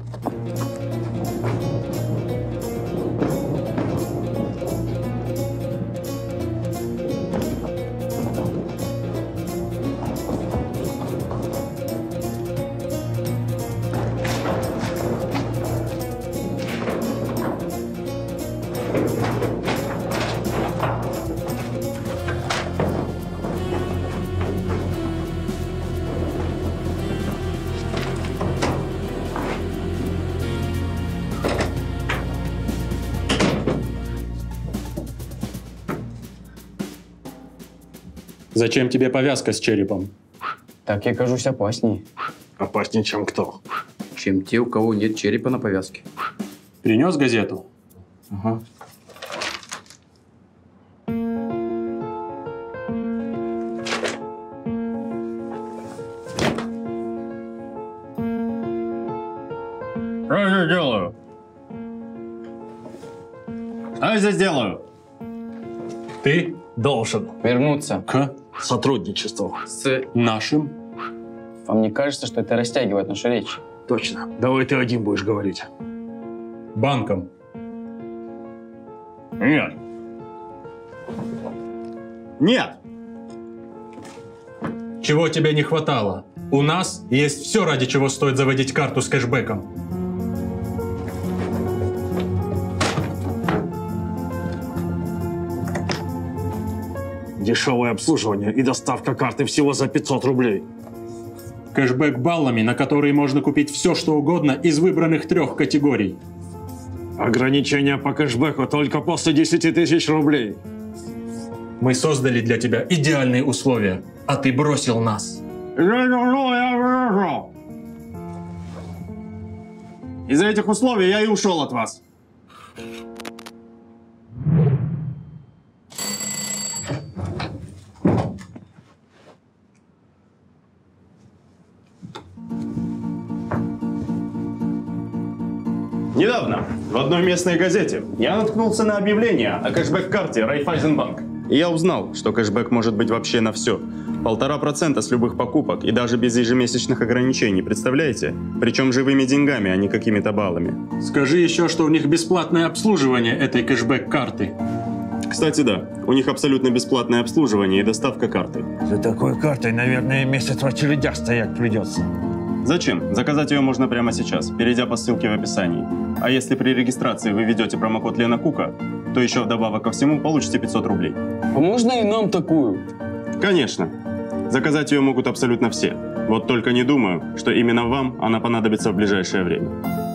Зачем тебе повязка с черепом? Так я кажусь опаснее. Опаснее, чем кто? Чем те, у кого нет черепа на повязке. Принес газету? Ага. Что я здесь делаю? Что я здесь делаю? Ты Должен Вернуться к сотрудничеству. с... нашим. Вам не кажется, что это растягивает нашу речь? Точно. Давай ты один будешь говорить. Банком. Нет. Нет. Чего тебе не хватало? У нас есть все, ради чего стоит заводить карту с кэшбэком. Дешевое обслуживание и доставка карты всего за 500 рублей. Кэшбэк баллами, на которые можно купить все, что угодно из выбранных 3 категорий. Ограничения по кэшбэку только после 10 тысяч рублей. Мы создали для тебя идеальные условия, а ты бросил нас. Из-за этих условий я и ушел от вас. Недавно в одной местной газете я наткнулся на объявление о кэшбэк-карте Райффайзенбанк. И я узнал, что кэшбэк может быть вообще на все. 1,5% с любых покупок и даже без ежемесячных ограничений, представляете? Причем живыми деньгами, а не какими-то баллами. Скажи еще, что у них бесплатное обслуживание этой кэшбэк-карты. Кстати, да, у них абсолютно бесплатное обслуживание и доставка карты. За такой картой, наверное, месяц в очередях стоять придется. Зачем? Заказать ее можно прямо сейчас, перейдя по ссылке в описании. А если при регистрации вы введете промокод Лена Кука, то еще вдобавок ко всему получите 500 рублей. А можно и нам такую? Конечно. Заказать ее могут абсолютно все. Вот только не думаю, что именно вам она понадобится в ближайшее время.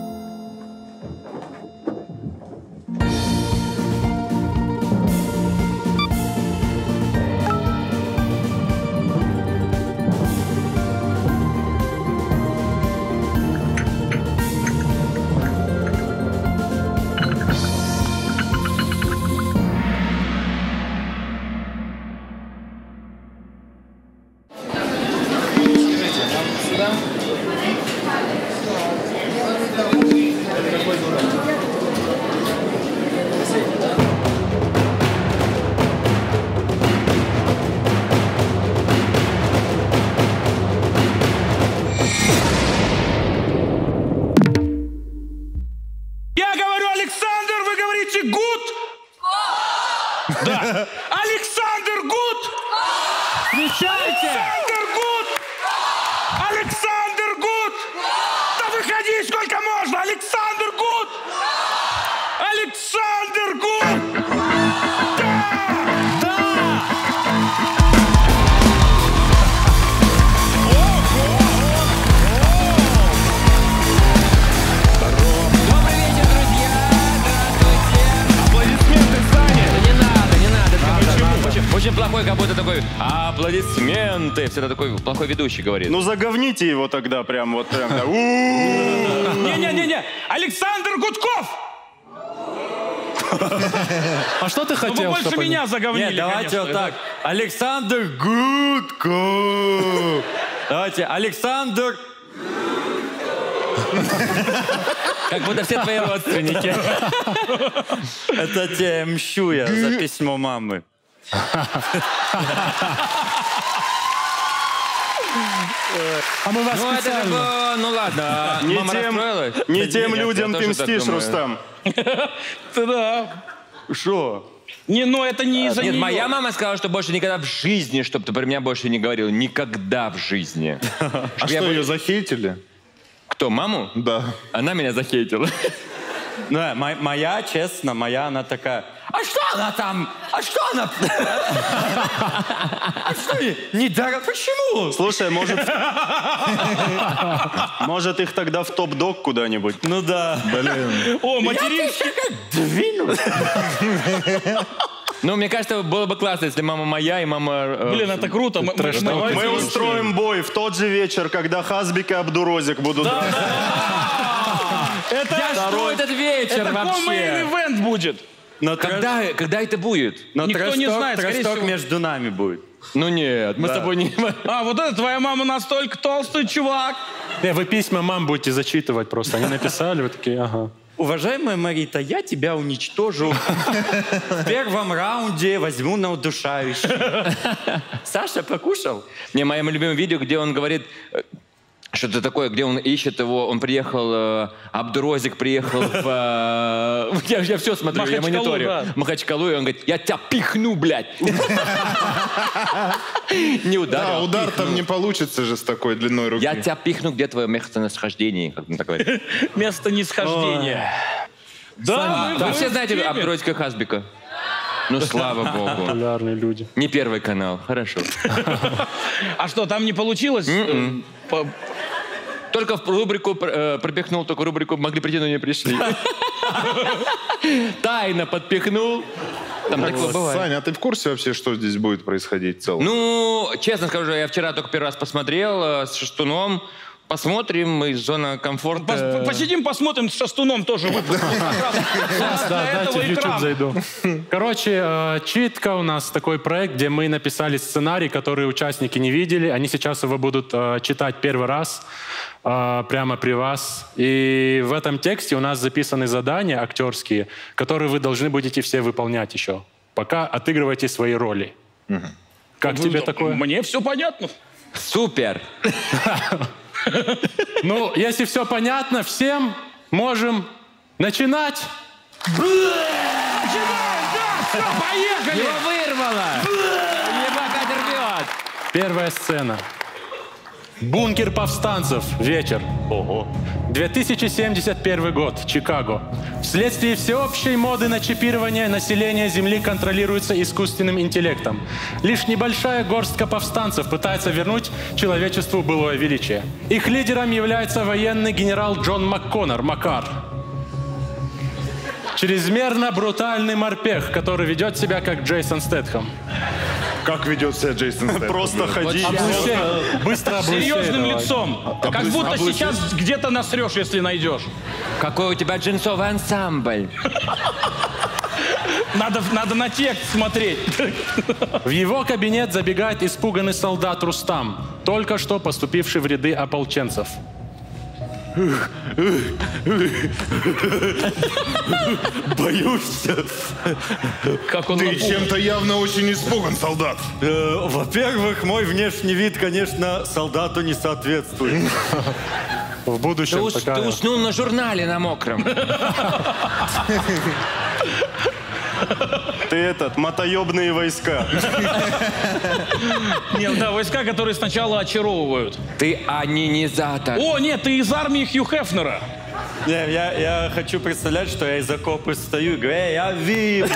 Александр Гуд! Встречайте! Александр Гуд! Александр Гуд! Да выходи, сколько можно! Александр Гуд! Александр Гуд! Да! Да! Добрый вечер, друзья! Здравствуйте! Аплодисменты, Саня! Да не надо. Очень плохой, как будто такой аплодисменты. Всегда такой плохой ведущий говорит. Ну заговните его тогда прям вот прям. Не-не-не-не! Александр Гудков! А что ты хотел? Вы больше меня заговнили, Нет, давайте конечно, вот так. Александр Гудков. Давайте, Александр... Как будто все твои родственники. Это тебе мщу я за письмо мамы. А мы вас Ну, это же специально... было... Ну, ладно. Не Мама тем, расстроилась? не тем Нет, людям я ты тоже так мстишь, думаю. Рустам. Да. Что? Не, ну это не из-за Нет, нее. моя мама сказала, что больше никогда в жизни, чтобы ты про меня больше не говорил. Никогда в жизни. А что, ее захейтили? Кто, маму? Да. Она меня захейтила. Да, моя, честно, она такая, а что она там? А что она? А что не дорого? Почему? Слушай, может их тогда в топ-дог куда-нибудь? Ну да. Блин. О, материнский. Ну, мне кажется, было бы классно, если мама моя и мама... Блин, это круто. Мы устроим бой в тот же вечер, когда Хазбик и Абдурозик будут... Я жду этот вечер Это вообще. мейн-ивент будет. Когда это будет? Но Никто не знает, скорее тросток всего. между нами будет. Ну нет, мы с тобой не... А, вот это твоя мама настолько толстый чувак. Вы письма мам будете зачитывать просто. Они написали, вы такие, ага. Уважаемая Марита, я тебя уничтожу. В первом раунде возьму на удушающий. Саша покушал? Не, мое любимое видео, где он говорит... Что-то такое, где он ищет его, он приехал, Абдурозик приехал в... Я все смотрю, я Махачкалу, мониторю. да. Махачкалу, и он говорит, я тебя пихну, блядь. Не ударил. Да, удар пихну. там не получится же с такой длиной руки. Я тебя пихну, где твое местонахождение, как он так говорит. Место нисхождения. Да, Вы все знаете Абдурозика Хазбика? Ну, слава богу. Популярные люди. Не Первый канал, хорошо. А что, там не получилось? Только в рубрику пропихнул, только рубрику могли прийти, но не пришли. Тайно подпихнул. Там такое бывает. Саня, а ты в курсе вообще, что здесь будет происходить в целом? Ну, честно скажу, я вчера только первый раз посмотрел с Шастуном. Посмотрим, из зоны комфорта. Посидим, посмотрим с Шастуном тоже выпуск. Да, дайте в YouTube зайду. Короче, читка у нас такой проект, где мы написали сценарий, который участники не видели. Они сейчас его будут читать первый раз прямо при вас. И в этом тексте у нас записаны задания актерские, которые вы должны будете все выполнять еще, пока отыгрываете свои роли. Как тебе такое? Мне все понятно. Супер! Ну, если все понятно, всем можем начинать. Поехали! Его вырвало! Его опять рвет! Первая сцена. Бункер повстанцев. Вечер. Ого. 2071 год. Чикаго. Вследствие всеобщей моды на чипирование население Земли контролируется искусственным интеллектом. Лишь небольшая горстка повстанцев пытается вернуть человечеству былое величие. Их лидером является военный генерал Джон МакКоннор, Макар. Чрезмерно брутальный морпех, который ведет себя как Джейсон Стэтхэм. Как ведет себя Джейсон Стэтхэм? Просто ходи. Быстро облучай, Серьезным давай. лицом. Как будто сейчас где-то насрешь, если найдешь. Какой у тебя джинсовый ансамбль. Надо на текст смотреть. В его кабинет забегает испуганный солдат Рустам, только что поступивший в ряды ополченцев. Боюсь. Как он Ты напуган. чем-то явно очень испуган, солдат. Во-первых, мой внешний вид, конечно, солдату не соответствует. В будущем Ты такая... уснул на журнале на мокром. Ты мотоебные войска. Нет, да, войска, которые сначала очаровывают. Ты анинизатор. О, нет, ты из армии Хью Хефнера. Не, я хочу представлять, что я из окопа стою и говорю, я вижу.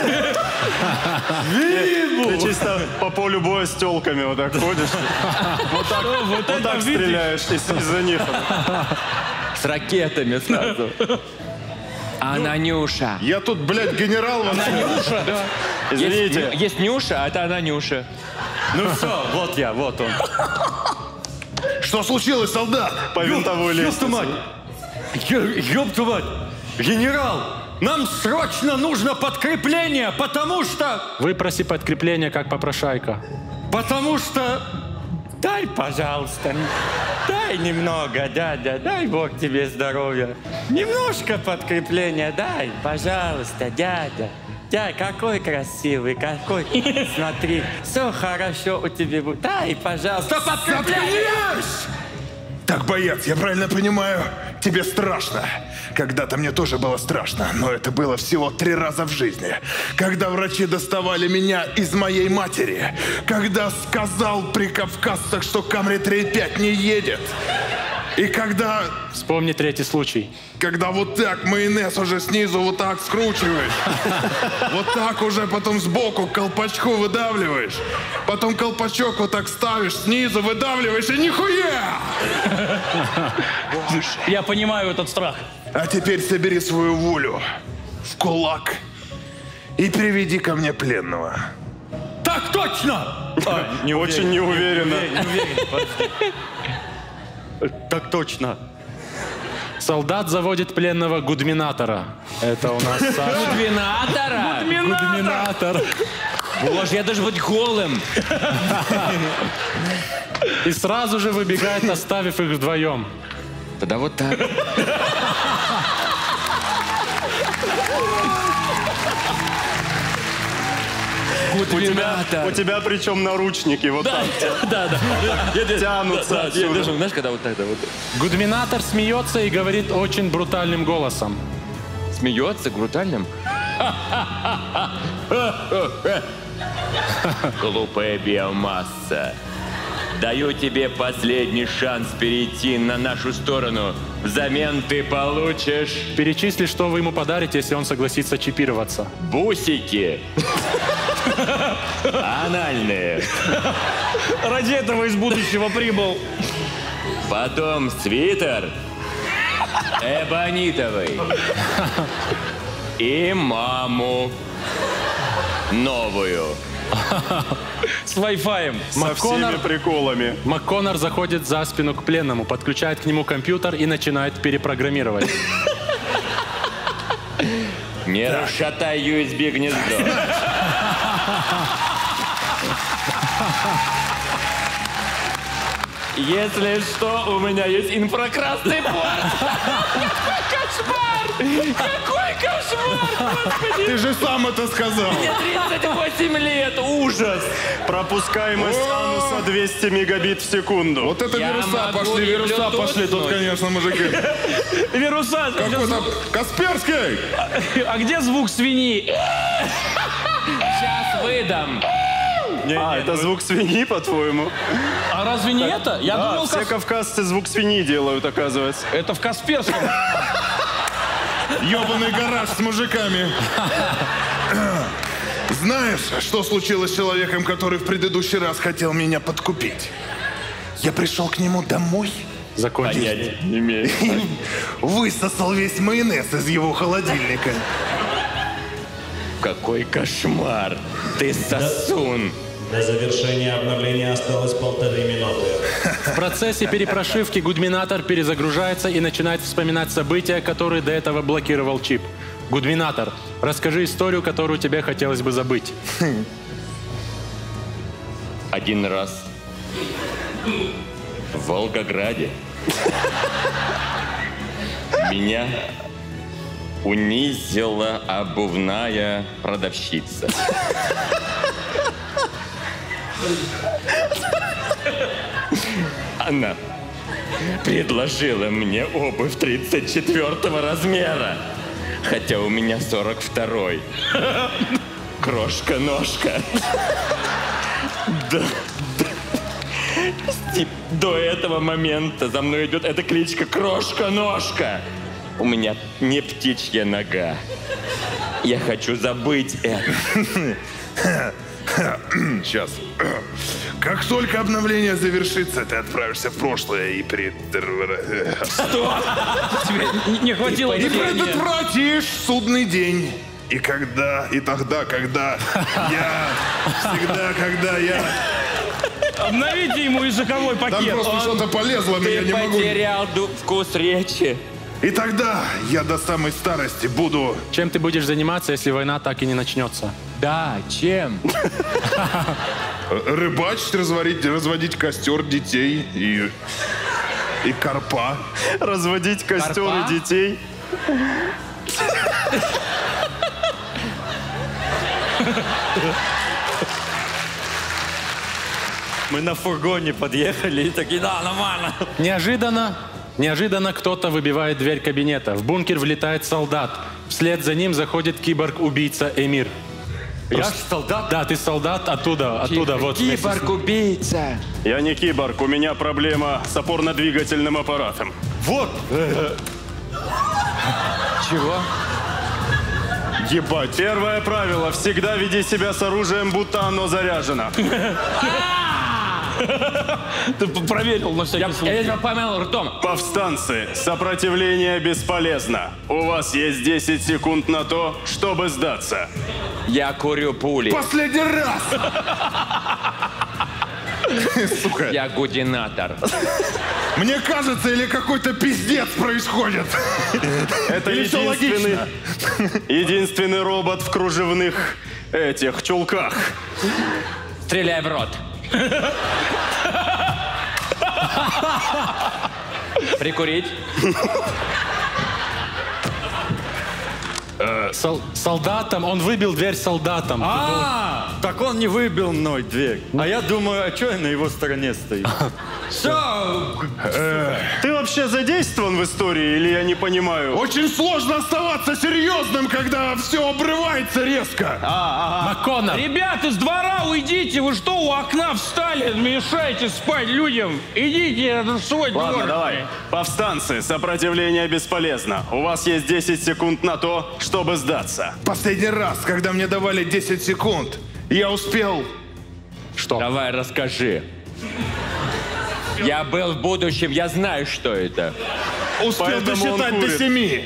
Ты чисто по полю боя с телками вот так ходишь. Вот так стреляешь из-за них. С ракетами сразу. А Нюша. Я тут, блядь, генерал вам. Извините. Есть Нюша, а это она Нюша. Ну все, вот он. Что случилось, солдат? По винтовой лестнице. Ёб твою мать! Генерал, нам срочно нужно подкрепление, потому что... Выпроси подкрепление, как попрошайка. Потому что... Дай, пожалуйста, дай немного, дядя, дай Бог тебе здоровья. Немножко подкрепления дай, пожалуйста, дядя. Дядя, какой красивый, какой. Смотри, все хорошо у тебя будет. Дай, пожалуйста, подкрепление! Так, боец, я правильно понимаю, тебе страшно. Когда-то мне тоже было страшно, но это было всего 3 раза в жизни. Когда врачи доставали меня из моей матери. Когда сказал при кавказцах, что Камри 3.5 не едет. И когда... Вспомни 3-й случай. Когда вот так майонез уже снизу вот так скручиваешь. Вот так уже потом сбоку к колпачку выдавливаешь. Потом колпачок вот так ставишь, снизу выдавливаешь, и нихуя! Я понимаю этот страх. А теперь собери свою волю в кулак и приведи ко мне пленного. Так точно! Очень неуверенно. Так точно. Солдат заводит пленного гудминатора. Это у нас Саша. Гудминатора? Гудминатор. Боже, я должен быть голым. И сразу же выбегает, оставив их вдвоем. Тогда вот так. У тебя причем наручники вот так тянутся отсюда. Знаешь, когда вот так, да, вот. Гудминатор смеется и говорит очень брутальным голосом. Смеется брутальным? Глупая биомасса. Даю тебе последний шанс перейти на нашу сторону. Взамен ты получишь... Перечисли, что вы ему подарите, если он согласится чипироваться. Бусики. Анальные. Ради этого из будущего прибыл. Потом свитер. Эбонитовый. И маму. Новую. С Wi-Fi. Со всеми приколами. МакКоннор заходит за спину к пленному, подключает к нему компьютер и начинает перепрограммировать. Не расшатай USB гнездо. Если что, у меня есть инфракрасный порт. Кошмар! Какой кошмар, господи! Ты же сам это сказал. Мне 38 лет, ужас! Пропускаемость ануса 200 мегабит в секунду. Вот это Я вируса могу пошли, и вируса Bluetooth пошли. Тут, носить. конечно, мужики. Вируса. Какой-то Касперский. А где звук свиньи? Сейчас выдам. Это звук свиньи, по-твоему? А разве не это? Я Да, думал, все кавказцы звук свиньи делают, оказывается. это в Касперском. Ёбаный гараж с мужиками. Знаешь, что случилось с человеком, который в предыдущий раз хотел меня подкупить? Я пришел к нему домой, Закончил. Не имею. высосал весь майонез из его холодильника. Какой кошмар! Ты сосун! До завершения обновления осталось 1,5 минуты. В процессе перепрошивки Гудминатор перезагружается и начинает вспоминать события, которые до этого блокировал чип. Гудминатор, расскажи историю, которую тебе хотелось бы забыть. Один раз в Волгограде меня унизила обувная продавщица. Она предложила мне обувь 34 размера, хотя у меня 42-й. Крошка-ножка. До этого момента за мной идет эта кличка Крошка-ножка. У меня не птичья нога. Я хочу забыть это. Сейчас. Как только обновление завершится, ты отправишься в прошлое и Не хватило и терпения. предотвратишь судный день. И тогда, когда я... Обновите ему языковой Там пакет. просто что-то полезло, но я Ты не могу... потерял вкус речи. И тогда я до самой старости буду... Чем ты будешь заниматься, если война так и не начнется? Да, чем? Рыбачить, разводить костер, детей и карпа. Разводить костер и детей. Мы на фургоне подъехали и такие, да, нормально. Неожиданно кто-то выбивает дверь кабинета. В бункер влетает солдат. Вслед за ним заходит киборг-убийца Эмир. Я ж солдат? Да, ты солдат оттуда, вот. Киборг-убийца. Я не киборг, у меня проблема с опорно-двигательным аппаратом. Вот. Чего? Ебать. Первое правило. Всегда веди себя с оружием, будто оно заряжено. Ты проверил на всякий случай. Я тебя поймал ртом. Повстанцы, сопротивление бесполезно. У вас есть 10 секунд на то, чтобы сдаться. Я курю пули. Последний раз! Сука. Я гудинатор. Мне кажется, или какой-то пиздец происходит. Это Или всё логично? единственный робот в кружевных чулках. Стреляй в рот. Прикурить. Солдатом, он выбил дверь солдатом. Так он не выбил мной дверь. А я думаю, а что я на его стороне стою? Ты вообще задействован в истории или я не понимаю? Очень сложно оставаться серьезным, когда все обрывается резко. МакКоннор. Ребята, с двора уйдите! Вы что, у окна встали? Мешаете спать людям? Идите, это свой двор. Ладно, давай. Повстанцы, сопротивление бесполезно. У вас есть 10 секунд на то, чтобы сдаться. Последний раз, когда мне давали 10 секунд, я успел... Что? Давай, расскажи. Я был в будущем, я знаю, что это. Успел Поэтому он досчитать до курит. 7.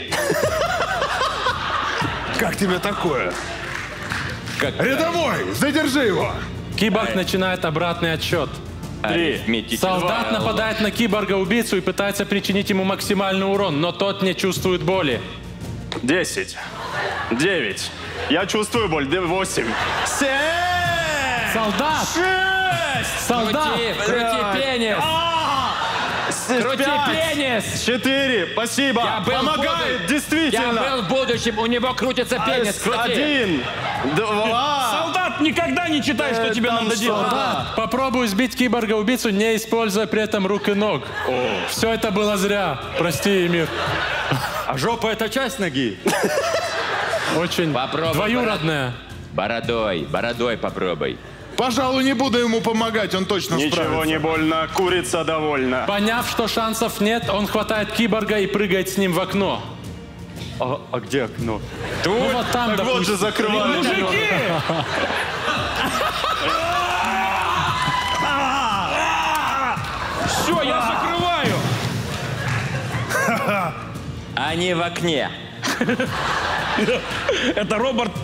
Как тебе такое? Рядовой, задержи его. Киборг начинает обратный отсчет. 3. Солдат нападает на киборга-убийцу и пытается причинить ему максимальный урон, но тот не чувствует боли. 10. 9. Я чувствую боль. 8. 7. Солдат! 6. Солдат! Крути пенис! Крути пенис! 4. Спасибо. Я был Помогает, Я действительно. был в будущем, у него крутится пенис. Крути. 1. 2. Солдат, никогда не читай, что тебе надо делать. Попробуй сбить киборга-убийцу, не используя при этом рук и ног. Все это было зря. Прости, Эмир. А жопа это часть ноги? Очень Попробуй, двоюродная. Бородой попробуй. Пожалуй, не буду ему помогать, он точно Ничего справится. не больно, курица довольна. Поняв, что шансов нет, он хватает киборга и прыгает с ним в окно. А где окно? Ну вот там, Так вот допустим. же закрывают. Мужики! Все, я закрываю. Они в окне. Это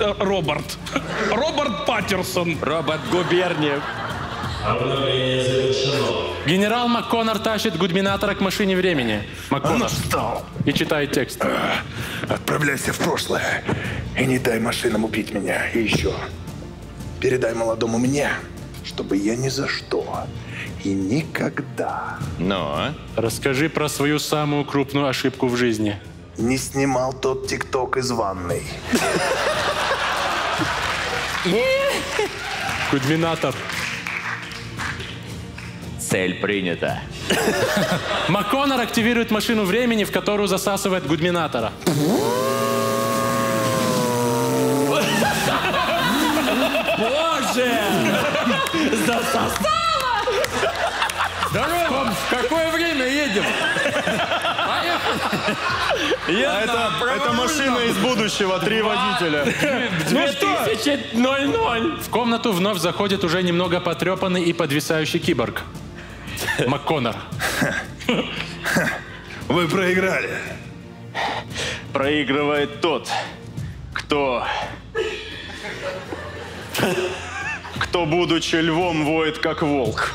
Роберт Паттерсон. Робот Губерниев. Обновление завершено. Генерал МакКоннор тащит гудминатора к машине времени. МакКоннор. Встал. И читает текст. Отправляйся в прошлое и не дай машинам убить меня. И еще, передай молодому мне, чтобы я ни за что и никогда Но? Расскажи про свою самую крупную ошибку в жизни. не снимал тот ТикТок из ванной. Гудминатор. Цель принята. МакКоннор активирует машину времени, в которую засасывает гудминатора. Боже! Засосала! Здорово! В какое время едем? Это машина из будущего, 3 водителя. 2000. В комнату вновь заходит уже немного потрепанный и подвисающий киборг. МакКоннор. Вы проиграли. Проигрывает тот, кто, будучи львом, воет как волк.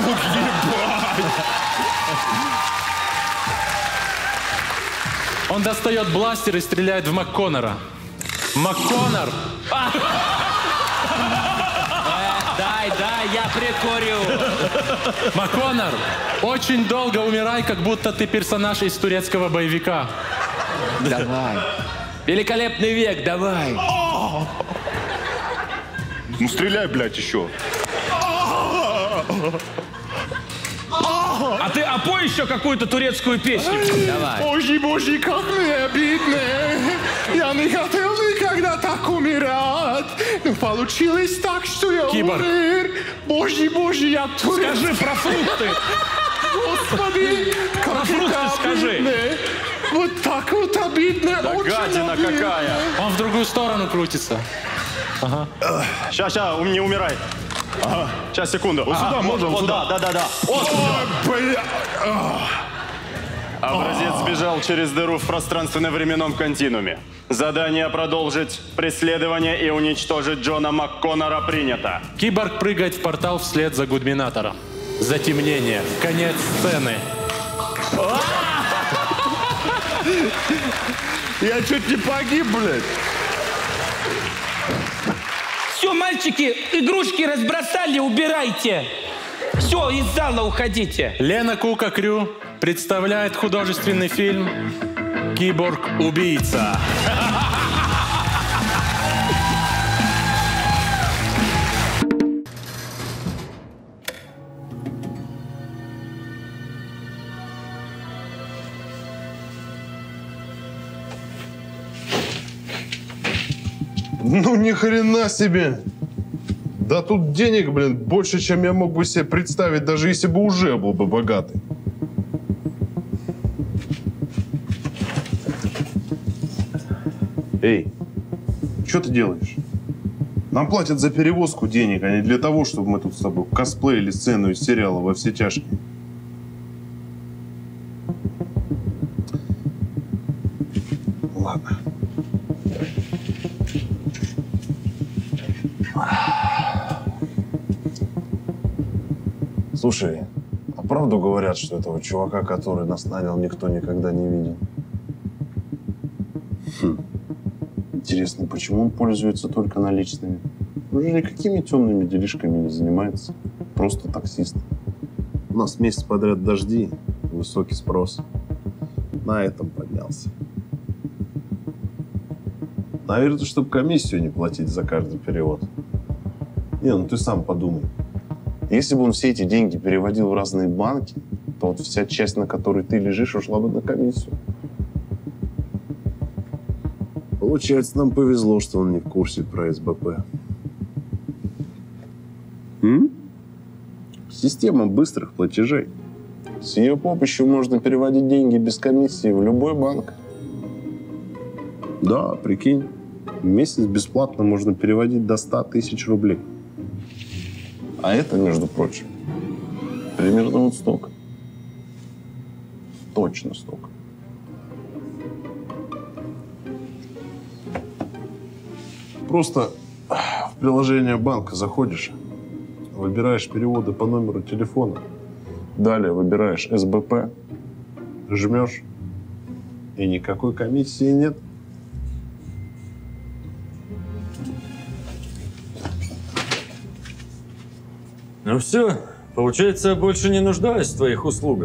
Он достает бластер и стреляет в МакКоннора. МакКоннор! Дай, я прикурю. МакКоннор! Очень долго умирай, как будто ты персонаж из турецкого боевика. Давай. Великолепный век, давай. Ну стреляй, блядь, еще. А ты опой еще какую-то турецкую песню. Давай. Боже, боже, как мне обидно. Я не хотел никогда так умирать. Но получилось так, что я умер. Боже, боже, я турец. Скажи про фрукты. Господи, как Про фрукты это скажи. обидно. Вот так вот обидно. Да очень гадина обидно. какая. Он в другую сторону крутится. Ага. Ща, не умирай. Ага. Сейчас, секунду. Вот сюда можем, сюда. Да. Вот сюда. Бля. Образец сбежал через дыру в пространственно-временном континууме. Задание продолжить преследование и уничтожить Джона МакКоннора принято. Киборг прыгает в портал вслед за Гудминатором. Затемнение. Конец сцены. Я чуть не погиб, блядь. Все, мальчики, игрушки разбросали, убирайте. Все, из зала уходите. Лена Кука Крю представляет художественный фильм «Киборг-убийца». Ну ни хрена себе! Да тут денег, блин, больше, чем я мог бы себе представить, даже если бы уже был бы богатый. Эй, что ты делаешь? Нам платят за перевозку денег, а не для того, чтобы мы тут с тобой косплеили сцену из сериала «Во все тяжкие». Ладно. Слушай, а правду говорят, что этого чувака, который нас нанял, никто никогда не видел? Интересно, почему он пользуется только наличными? Он же никакими темными делишками не занимается. Просто таксист. У нас месяц подряд дожди, высокий спрос. На этом поднялся. Наверное, чтобы комиссию не платить за каждый перевод. Не, ну ты сам подумай. Если бы он все эти деньги переводил в разные банки, то вот вся часть, на которой ты лежишь, ушла бы на комиссию. Получается, нам повезло, что он не в курсе про СБП. Система быстрых платежей. С ее помощью можно переводить деньги без комиссии в любой банк. Да, прикинь, в месяц бесплатно можно переводить до 100 тысяч рублей. А это, между прочим, примерно вот столько. Точно столько. Просто в приложение банка заходишь, выбираешь переводы по номеру телефона, далее выбираешь СБП, жмешь, и никакой комиссии нет. Ну все, получается, я больше не нуждаюсь в твоих услугах.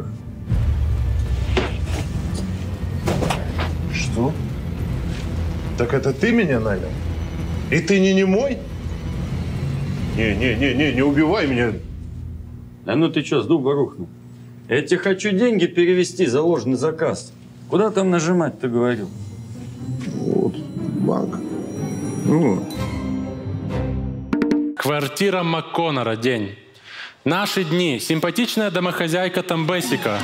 Что? Так это ты меня нанял? И ты не немой? Не убивай меня. Да ну ты что, с дуба рухнул? Я тебе хочу деньги перевести за ложный заказ. Куда там нажимать, ты говорил? Вот, банк. Ну. Квартира МакКоннора. День. Наши дни. Симпатичная домохозяйка Тамбесика.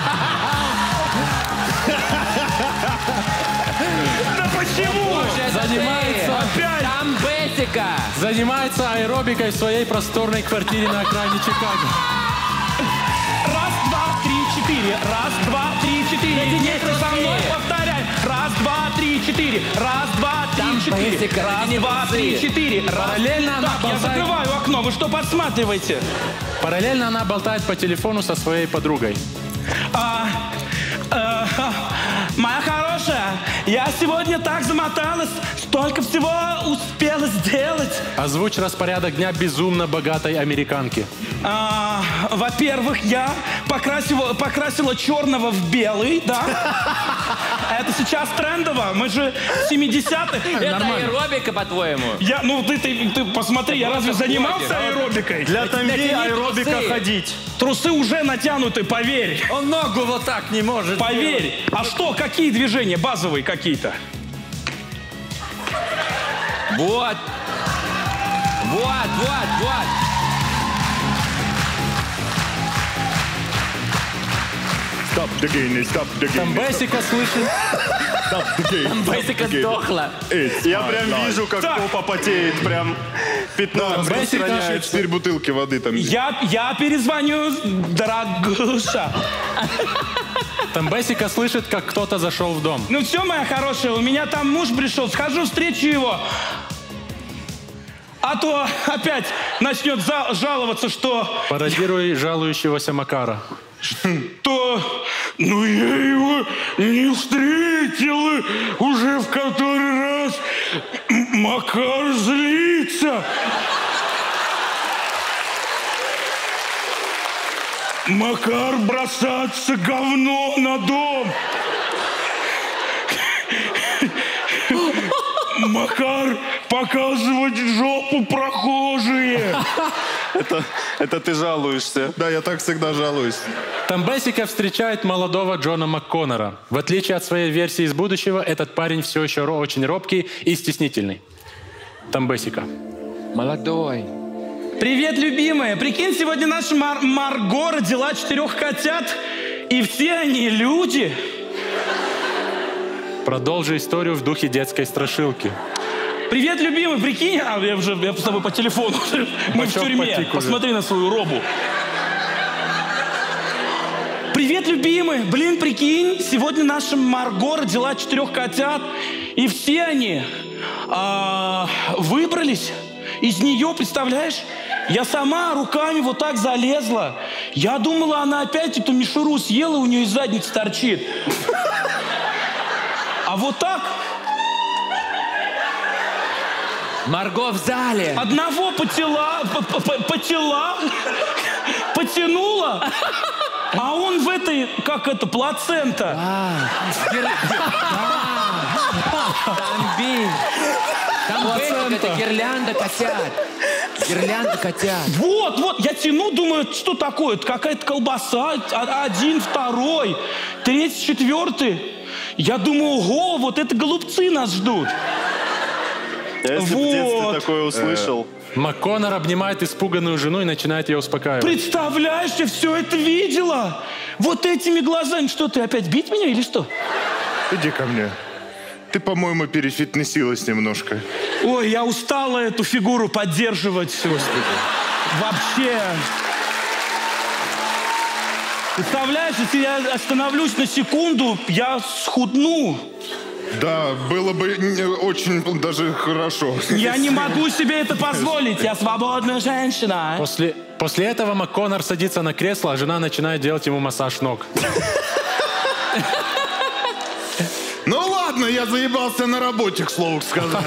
Да почему? Занимается аэробикой в своей просторной квартире на окраине Чикаго. Раз, два, три, четыре. Раз, два, три, четыре. Если со мной повторяй. Раз, два, три, четыре. Раз, два, три, четыре. Раз, два, три, четыре. Параллельно она Так, я болтает... закрываю окно. Вы что подсматриваете? Параллельно она болтает по телефону со своей подругой. Моя хорошая, я сегодня так замоталась, столько всего успела сделать. Озвучь распорядок дня безумно богатой американки. Во-первых, я покрасила черного в белый, да? Это сейчас трендово, мы же 70-х. Это аэробика, по-твоему? Ты посмотри, я разве занимался аэробикой? Для Тамби аэробика ходить. Трусы уже натянуты, поверь. Он ногу вот так не может. Поверь. А что, какие движения базовые какие-то? Вот. Stop the game, stop the game. Там Бесика слышит. Stop the game. Там Бесика сдохла. Я прям вижу, как попа потеет, прям 15 Распространяет 4 бутылки воды там. Я перезвоню, дорогуша. Там Бесика слышит, как кто-то зашел в дом. Ну все, моя хорошая, у меня там муж пришел, схожу, встречу его. А то опять начнет жаловаться, что... Пародируй жалующегося Макара. Что? Ну я его не встретил, уже в который раз Макар злится. Макар бросаться говно на дом. Макар показывать жопу прохожие. Это ты жалуешься. Да, я так всегда жалуюсь. Там Бесика встречает молодого Джона МакКоннора. В отличие от своей версии из будущего, этот парень все еще очень робкий и стеснительный. Там Бесика. Молодой. Привет, любимая. Прикинь, сегодня наша Марго родила 4 котят, и все они люди. Продолжи историю в духе детской страшилки. Привет, любимый, прикинь, я с тобой по телефону, мы в тюрьме, посмотри на свою робу. Привет, любимый, блин, прикинь, сегодня наша Марго родила 4 котят, и все они выбрались из нее, представляешь? Я сама руками вот так залезла. Я думала, она опять эту мишуру съела, у нее из задницы торчит. А вот так... Марго в зале. Одного потянула, а он в этой, как это, плацента. Там это гирлянда котят. Гирлянда котят. Вот, я тяну, думаю, что такое? Это какая-то колбаса, 1, 2, 3, 4. Я думаю, ого, вот это голубцы нас ждут. Если бы в детстве такое услышал. МакКоннор обнимает испуганную жену и начинает ее успокаивать. Представляешь, я все это видела. Вот этими глазами. Что, ты опять бить меня или что? Иди ко мне. Ты, по-моему, перефитнесилась немножко. Ой, я устала эту фигуру поддерживать. Господи. Вообще. Представляешь, если я остановлюсь на секунду, я схудну. Да, было бы очень даже хорошо. Я не могу себе это позволить. Я свободная женщина. После этого МакКоннор садится на кресло, а жена начинает делать ему массаж ног. Ну ладно, я заебался на работе, к слову сказать.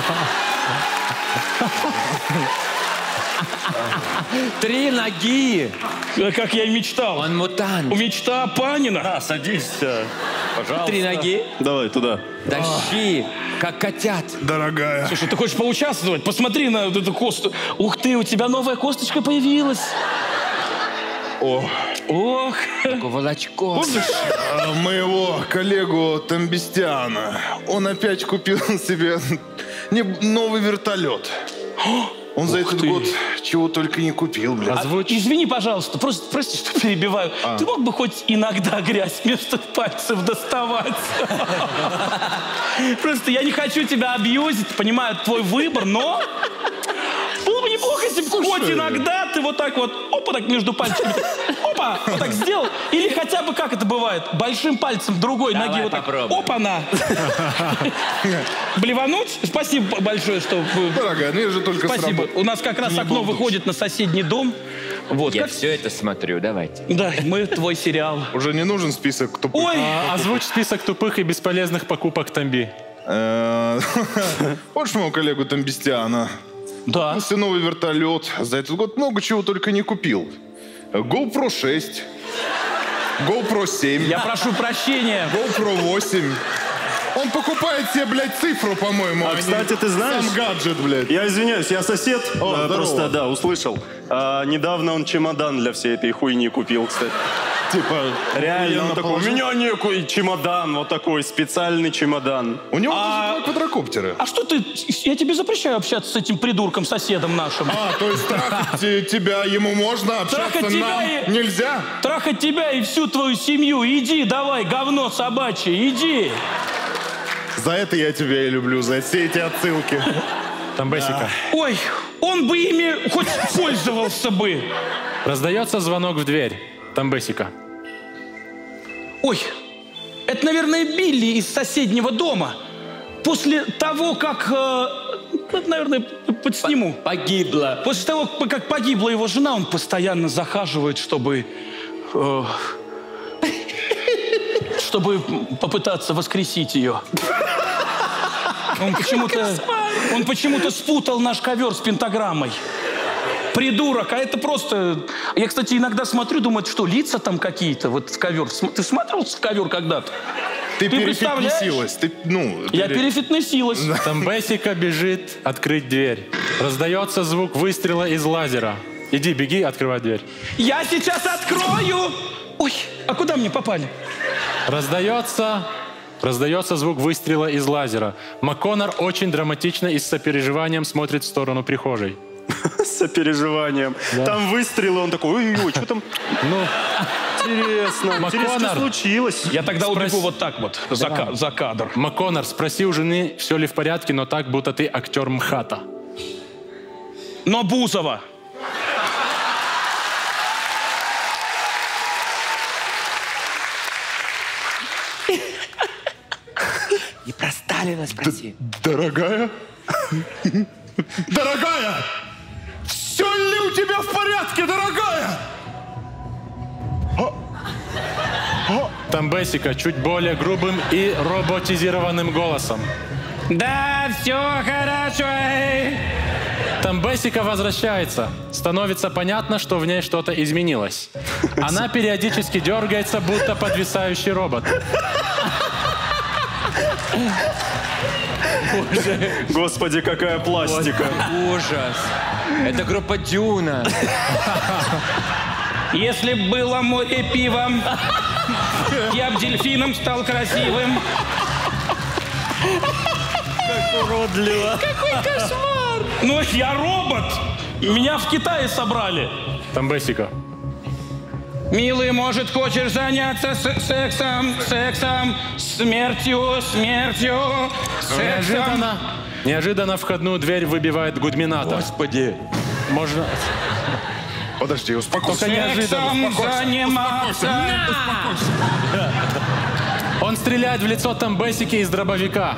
3 ноги. Как я и мечтал. Он мутант. Мечта Панина. Садись, пожалуйста. 3 ноги. Давай, туда. Тащи, как котят. Дорогая. Слушай, ты хочешь поучаствовать? Посмотри на эту косту. Ух ты, у тебя новая косточка появилась. Ох. Волочко. Моего коллегу Тамбестиана. Он опять купил себе новый вертолет. Он за этот год чего только не купил, блин. Извини, пожалуйста, прости, что перебиваю. Ты мог бы хоть иногда грязь между пальцев доставать? Просто я не хочу тебя абьюзить, понимаю, твой выбор, но... Было бы неплохо, если бы хоть иногда ты вот так вот, опа, так между пальцами, опа, вот так сделал. Или хотя бы, как это бывает, большим пальцем другой ноги вот так, опа-на. Блевануть? Спасибо большое, что... Дорогая, ну я же только Спасибо. У нас как раз окно выходит на соседний дом. Вот. Я все это смотрю, давайте. Да, мы твой сериал. Уже не нужен список тупых. Ой! Озвучь список тупых и бесполезных покупок Тамби. Помнишь моего коллегу Тамбестиана? Да. После новый вертолет. За этот год много чего только не купил. GoPro 6. GoPro 7. Я прошу прощения. GoPro 8. Он покупает себе, блядь, цифру, по-моему. А, кстати, ты знаешь... Сам гаджет, блядь. Я извиняюсь, я сосед. О, Просто, да, услышал. Недавно он чемодан для всей этой хуйни купил, кстати. Типа, реально, он такой, у меня некий чемодан, вот такой специальный чемодан. У него даже 2 квадрокоптера. А что ты... Я тебе запрещаю общаться с этим придурком, соседом нашим. То есть трахать тебя ему можно, общаться нам нельзя? Трахать тебя и всю твою семью. Иди давай, говно собачье, иди. За это я тебя и люблю, за все эти отсылки. Тамбесика. Ой, он бы ими хоть пользовался бы. Раздается звонок в дверь. Тамбесика. Ой, это, наверное, Билли из соседнего дома. После того, как... наверное, подсниму. Погибла. После того, как погибла его жена, он постоянно захаживает, чтобы попытаться воскресить ее. Он почему-то спутал наш ковер с пентаграммой. Придурок, а это просто... Я, кстати, иногда смотрю, думаю, что лица там какие-то, вот в ковер. Ты смотрелся в ковер когда-то? Ты перефитнесилась. Я перефитнесилась. Тамбесика бежит открыть дверь. Раздается звук выстрела из лазера. Иди, беги, открывай дверь. Я сейчас открою! Ой, а куда мне попали? Раздается звук выстрела из лазера. МакКоннор очень драматично и с сопереживанием смотрит в сторону прихожей. С сопереживанием. Да. Там выстрелы, он такой, ой-ой-ой, что там? Интересно, что случилось? Я тогда убегу вот так вот, за кадр. МакКоннор, спроси у жены, все ли в порядке, но так, будто ты актер МХАТа. Но Бузова. И про Сталина спроси. Дорогая? Дорогая! Все ли у тебя в порядке, дорогая? Тамбесика чуть более грубым и роботизированным голосом. Да, все хорошо. Тамбесика возвращается. Становится понятно, что в ней что-то изменилось. Она периодически дергается, будто подвисающий робот. Господи, какая пластика. Ужас. Это группа Дюна. Если б было море пивом, я б дельфином стал красивым. Как уродливо. Какой кошмар. Ну, я робот. Меня в Китае собрали. Тамбесика. Милый, может, хочешь заняться сексом, смертью, сексом. Неожиданно входную дверь выбивает Гудминатор. Господи. Можно... Подожди, успокойся. Только неожиданно. Успокойся. Он стреляет в лицо Тамбесики из дробовика.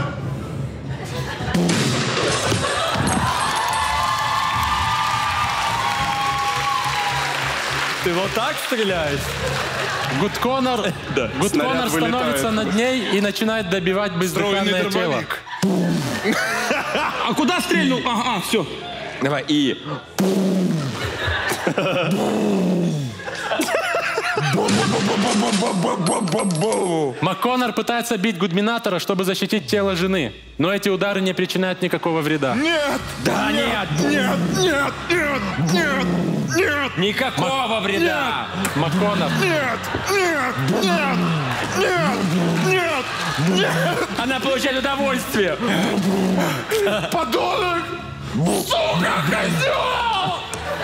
Ты вот так стреляешь? ГудКоннор становится над ней и начинает добивать бездыханное тело. А куда стрельнул? Ага, все. Давай, и... МакКоннор пытается бить Гудминатора, чтобы защитить тело жены. Но эти удары не причиняют никакого вреда. Нет! Да нет! Нет! Нет! Нет! Нет! Нет! Никакого вреда! МакКоннор. Нет! Нет! Нет! Нет! Нет! Нет! Она получает удовольствие! Подонок! Сука, козел!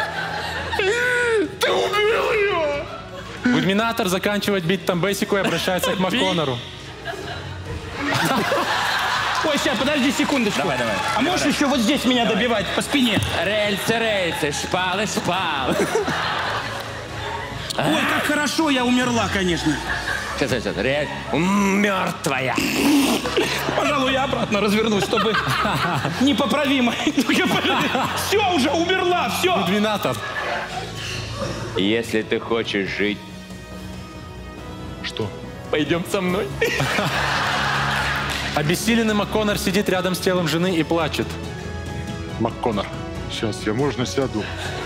Ты убил ее! Гудминатор заканчивает бить Тамбесику и обращается к МакКоннору. Ой, сейчас, подожди секундочку. Давай. А можешь еще вот здесь меня добивать, по спине? Рельсы, шпалы. Ой, как хорошо, я умерла, конечно. Сейчас, мертвая. Пожалуй, я обратно развернусь, чтобы непоправимо. Все, уже умерла, все. Гудминатор. Если ты хочешь жить... Что? Пойдем со мной. Обессиленный МакКоннор сидит рядом с телом жены и плачет. МакКоннор. Сейчас я, можно сяду?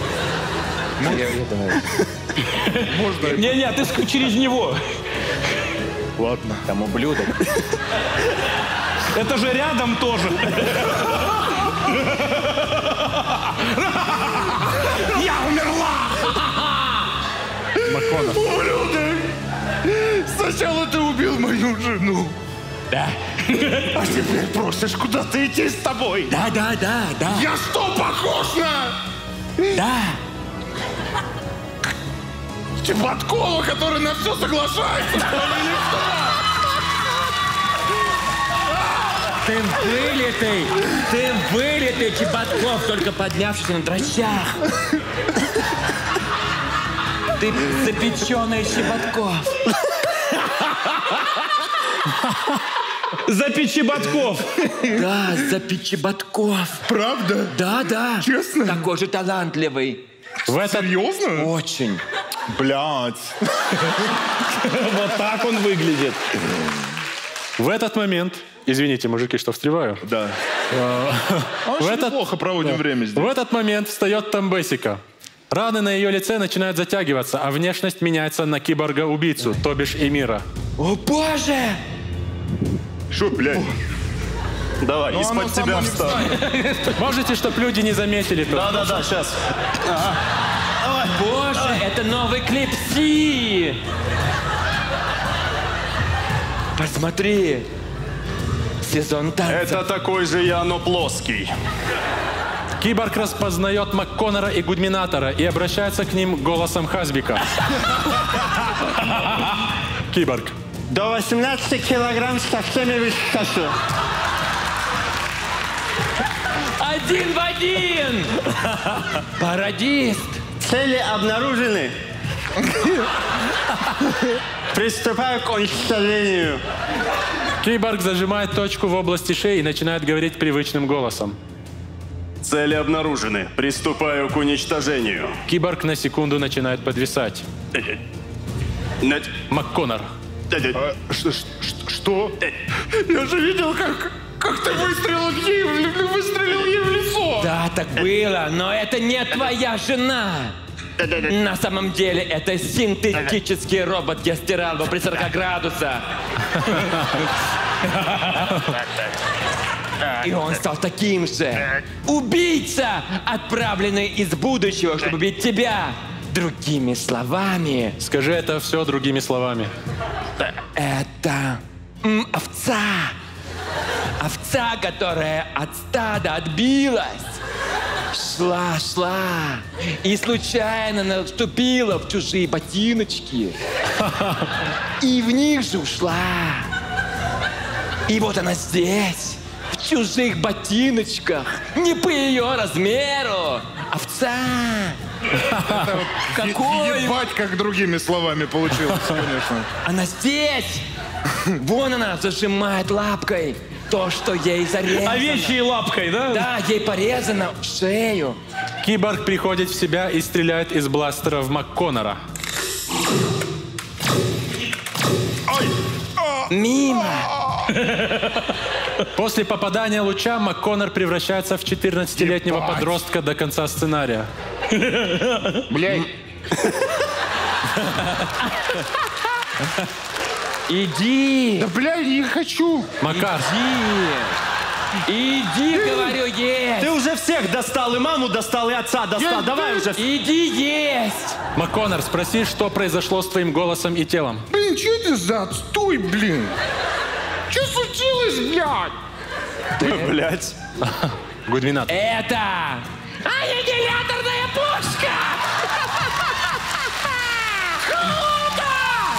Можно? Не-не, ты через него. Ладно. Там ублюдок. Это же рядом тоже. Я умерла! МакКоннор. Ублюдок! Сначала ты убил мою жену. Да. А теперь просишь куда-то идти с тобой. Да. Я что, похож на... Да. Чеботкова, который на все соглашается, что ли, или что? Ты вылитый, Чеботков, только поднявшийся на дрочах. Ты запеченный Чеботков. Запечеботков. Да, Запечеботков. Правда? Да. Честно? Такой же талантливый. Серьезно? Очень. Блядь. Вот так он выглядит. В этот момент... Извините, мужики, что встреваю. Да. Неплохо проводим время здесь. В этот момент встает Тембесика. Раны на ее лице начинают затягиваться, а внешность меняется на киборга-убийцу, то бишь Эмира. О, боже! Шо, блядь? Давай, из-под тебя встань. Можете, чтоб люди не заметили тут? Да, сейчас. Боже, это новый клип Си! Посмотри. Сезон танца. Это такой же я, но плоский. Киборг распознает МакКоннора и Гудминатора и обращается к ним голосом Хазбика. Киборг. До 18 килограмм со всеми высоту. 1 в 1! Пародист! Цели обнаружены. Приступаю к уничтожению. Киборг зажимает точку в области шеи и начинает говорить привычным голосом. Цели обнаружены. Приступаю к уничтожению. Киборг на секунду начинает подвисать. МакКоннор. Что? Я же видел, как ты выстрелил ей в лицо. Да, так было, но это не твоя жена. На самом деле это синтетический робот я стирал при 40 градусах. И он стал таким же. Убийца, отправленный из будущего, чтобы убить тебя. Другими словами. Скажи это все другими словами. Это овца. Овца, которая от стада отбилась. Шла и случайно наступила в чужие ботиночки. И в них же ушла. И вот она здесь, в чужих ботиночках, не по ее размеру. Овца. Какой? Ебать, как другими словами получилось, конечно. Она здесь. Вон она зажимает лапкой то, что ей зарезано. Овечьей лапкой, да? Да, ей порезано в шею. Киборг приходит в себя и стреляет из бластера в МакКоннора. Мимо. После попадания луча МакКоннор превращается в 14-летнего подростка до конца сценария. Блядь. Иди. Да, блядь, не хочу. Макар. Иди, говорю, есть. Ты уже всех достал, и маму достал, и отца достал. Давай уже. Иди есть. МакКоннор, спроси, что произошло с твоим голосом и телом. Блин, что это за отстой, блин? Что случилось, блядь? Блядь. Гудминатор. Это аннигиляторная пушка! Круто!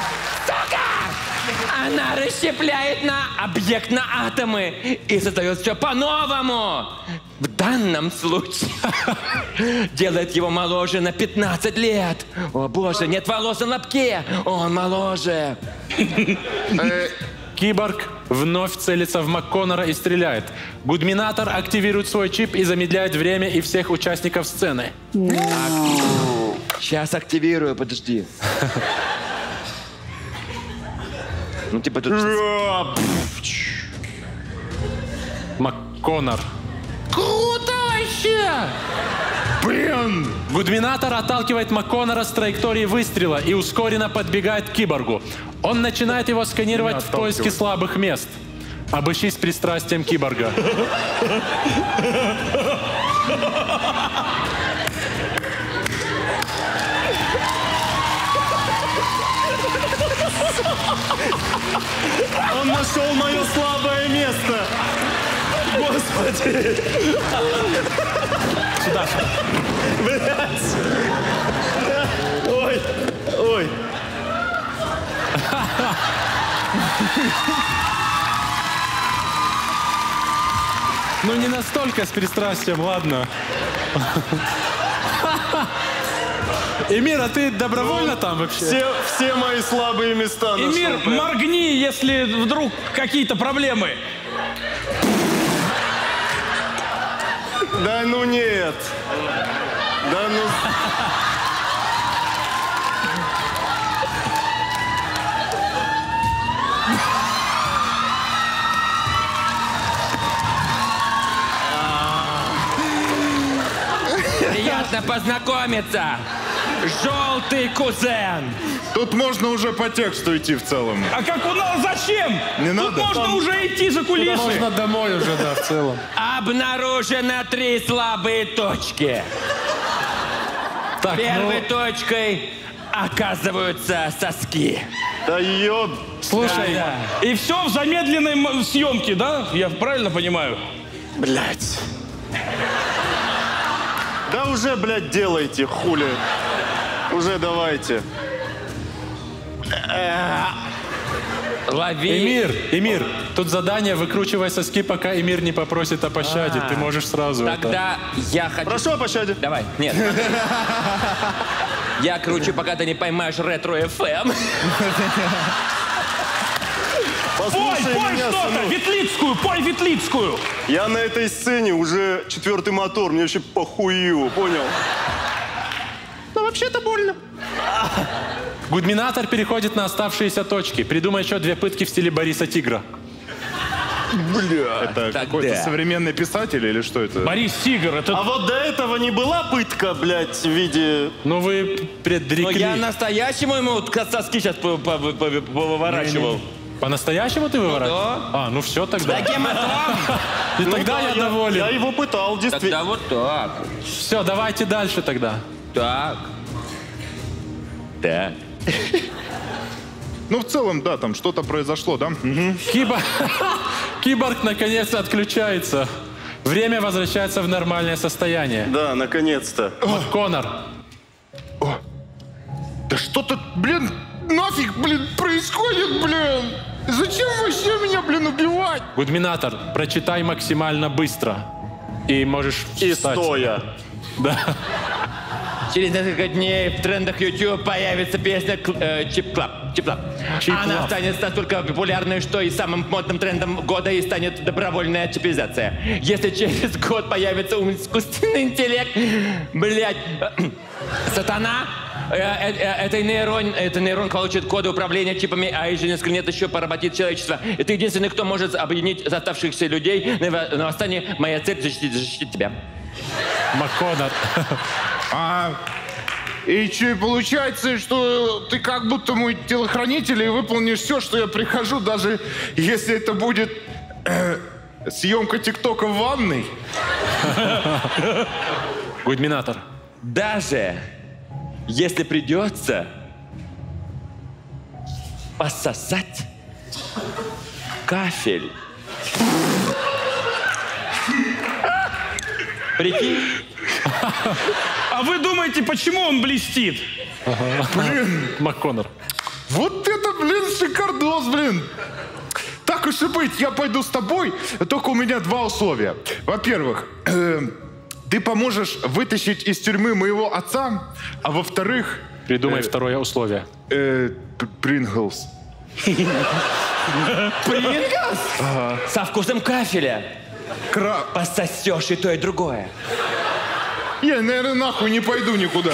Сука! Она расщепляет на объект на атомы и создает все по-новому. В данном случае делает его моложе на 15 лет. О боже, нет волос на лобке, он моложе. Киборг вновь целится в МакКоннора и стреляет. Гудминатор активирует свой чип и замедляет время и всех участников сцены. Сейчас активирую, подожди. Ну типа тут... МакКоннор. Круто вообще! Блин! Гудминатор отталкивает МакКоннора с траектории выстрела и ускоренно подбегает к киборгу. Он начинает его сканировать в поиске слабых мест. Обыщи с пристрастием киборга. Он нашел мое слабое место. Господи. Сюда. Блядь. Ой, ой. Ну не настолько с пристрастием, ладно. Эмир, а ты добровольно там вообще? Все мои слабые места. Эмир, моргни, если вдруг какие-то проблемы. Да ну нет. Да ну... Приятно познакомиться. Желтый кузен. Тут можно уже по тексту идти в целом. А как у нас? Зачем? Не Тут надо. можно Там... уже идти за кулисы. Можно домой уже, да, в целом. Обнаружено 3 слабые точки. Так, Первой точкой оказываются соски. Да ёб... Слушай, Да. И все в замедленной съемке, да? Я правильно понимаю? Блядь. Да уже, блядь, делайте, хули. Уже давайте. Лови. Эмир, тут задание выкручивай соски, пока Эмир не попросит о пощаде. Ты можешь сразу Тогда я хочу... Прошу о пощаде. Давай, нет. Я кручу, пока ты не поймаешь ретро-ФМ. Пой меня, что-то, сынок. Ветлицкую, пой Ветлицкую. Я на этой сцене уже 4-й мотор, мне вообще похую, понял? Но вообще-то больно. Гудминатор переходит на оставшиеся точки. Придумай еще 2 пытки в стиле Бориса Тигра. Бля, это Тогда. какой-то современный писатель или что это? Борис Тигр, это... А вот до этого не была пытка, блядь, в виде... Ну вы Но предрекли. я настоящему ему соски сейчас повыворачивал. По-настоящему ты выворачиваешь? да. А, ну все тогда. Таким И тогда я доволен. Я его пытал, действительно. Тогда вот так. Все, давайте дальше тогда. Так. Так. Ну, в целом, да, там что-то произошло, да? Киборг наконец отключается. Время возвращается в нормальное состояние. Да, наконец-то. МакКоннор. Да что-то, блин, нафиг, блин, происходит, блин? Зачем вообще меня, блин, убивать? Гудминатор, прочитай максимально быстро. И можешь И встать. стоя. Да. Через несколько дней в трендах YouTube появится песня Chip Club. Chip Club. Chip Она Club. станет настолько популярной, что и самым модным трендом года и станет добровольная чипизация. Если через год появится искусственный интеллект, блядь, сатана, этот нейрон получит коды управления чипами, а через несколько лет еще поработит человечество. И ты единственный, кто может объединить оставшихся людей. На восстание моя цель защитить тебя. МакКоннор. И что, получается, что ты как будто мой телохранитель и выполнишь все, что я прихожу, даже если это будет съемка ТикТока в ванной? Гудминатор. Даже если придется пососать кафель. Прикинь? А вы думаете, почему он блестит? Блин, МакКоннор. вот это, блин, шикардос, блин. Так уж и быть, я пойду с тобой, только у меня 2 условия. Во-первых, ты поможешь вытащить из тюрьмы моего отца, а во-вторых... Придумай второе условие. Принглс. Принглс? Со вкусом кафеля. Пососешь и то, и другое. Я, наверное, нахуй не пойду никуда.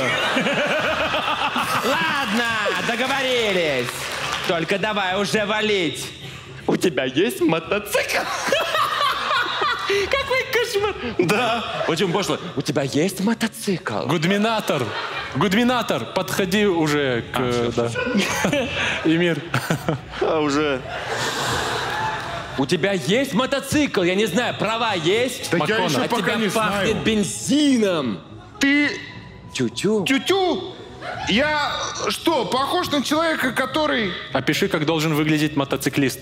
Ладно, договорились. Только давай уже валить. У тебя есть мотоцикл? Какой кошмар. Да. Очень пошло. У тебя есть мотоцикл? Гудминатор, подходи уже к... да. Эмир. Уже... У тебя есть мотоцикл? Я не знаю, права есть? Так я еще а пока тебя не пахнет знаю. бензином. Ты... Тю-тю. Тю-тю? Я что, похож на человека, который... Опиши, как должен выглядеть мотоциклист.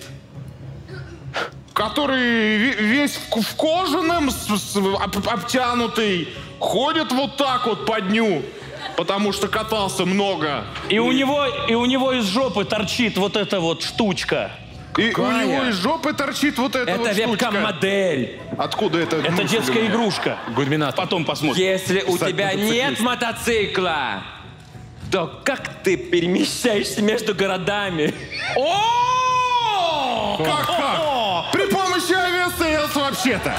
Который весь в кожаном, обтянутый, ходит вот так вот по дню, потому что катался много. И у него из жопы торчит вот эта вот штучка. И у него из жопы торчит вот эта вот штучка. Это вебкам-модель. Откуда это? Это детская игрушка. Гудминатор. Потом посмотрим. Если у тебя нет мотоцикла, то как ты перемещаешься между городами? О! Как? При помощи авиасейлс вообще-то.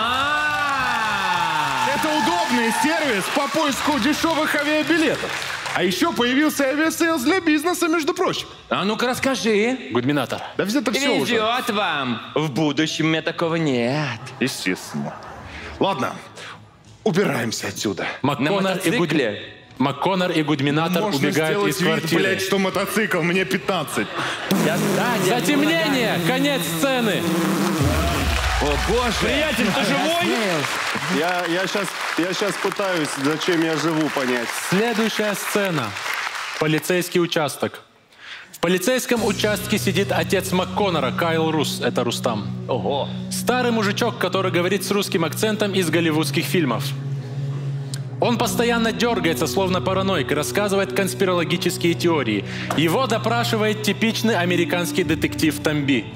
Это удобный сервис по поиску дешевых авиабилетов. А еще появился авиасейлс для бизнеса, между прочим. А ну-ка расскажи. Гудминатор. Да где-то все уже. Везет вам. В будущем у меня такого нет. Естественно. Ладно, убираемся отсюда. МакКоннор и Гудминатор Можно убегают из сделать квартиры. вид, блядь, что мотоцикл, мне 15. Затемнение! Конец сцены! О, боже! Приятель, ты живой? Я сейчас пытаюсь, зачем я живу, понять. Следующая сцена. Полицейский участок. В полицейском участке сидит отец МакКоннора, Кайл Рус. Это Рустам. Ого! Старый мужичок, который говорит с русским акцентом из голливудских фильмов. Он постоянно дергается, словно параноик, и рассказывает конспирологические теории. Его допрашивает типичный американский детектив Тамби.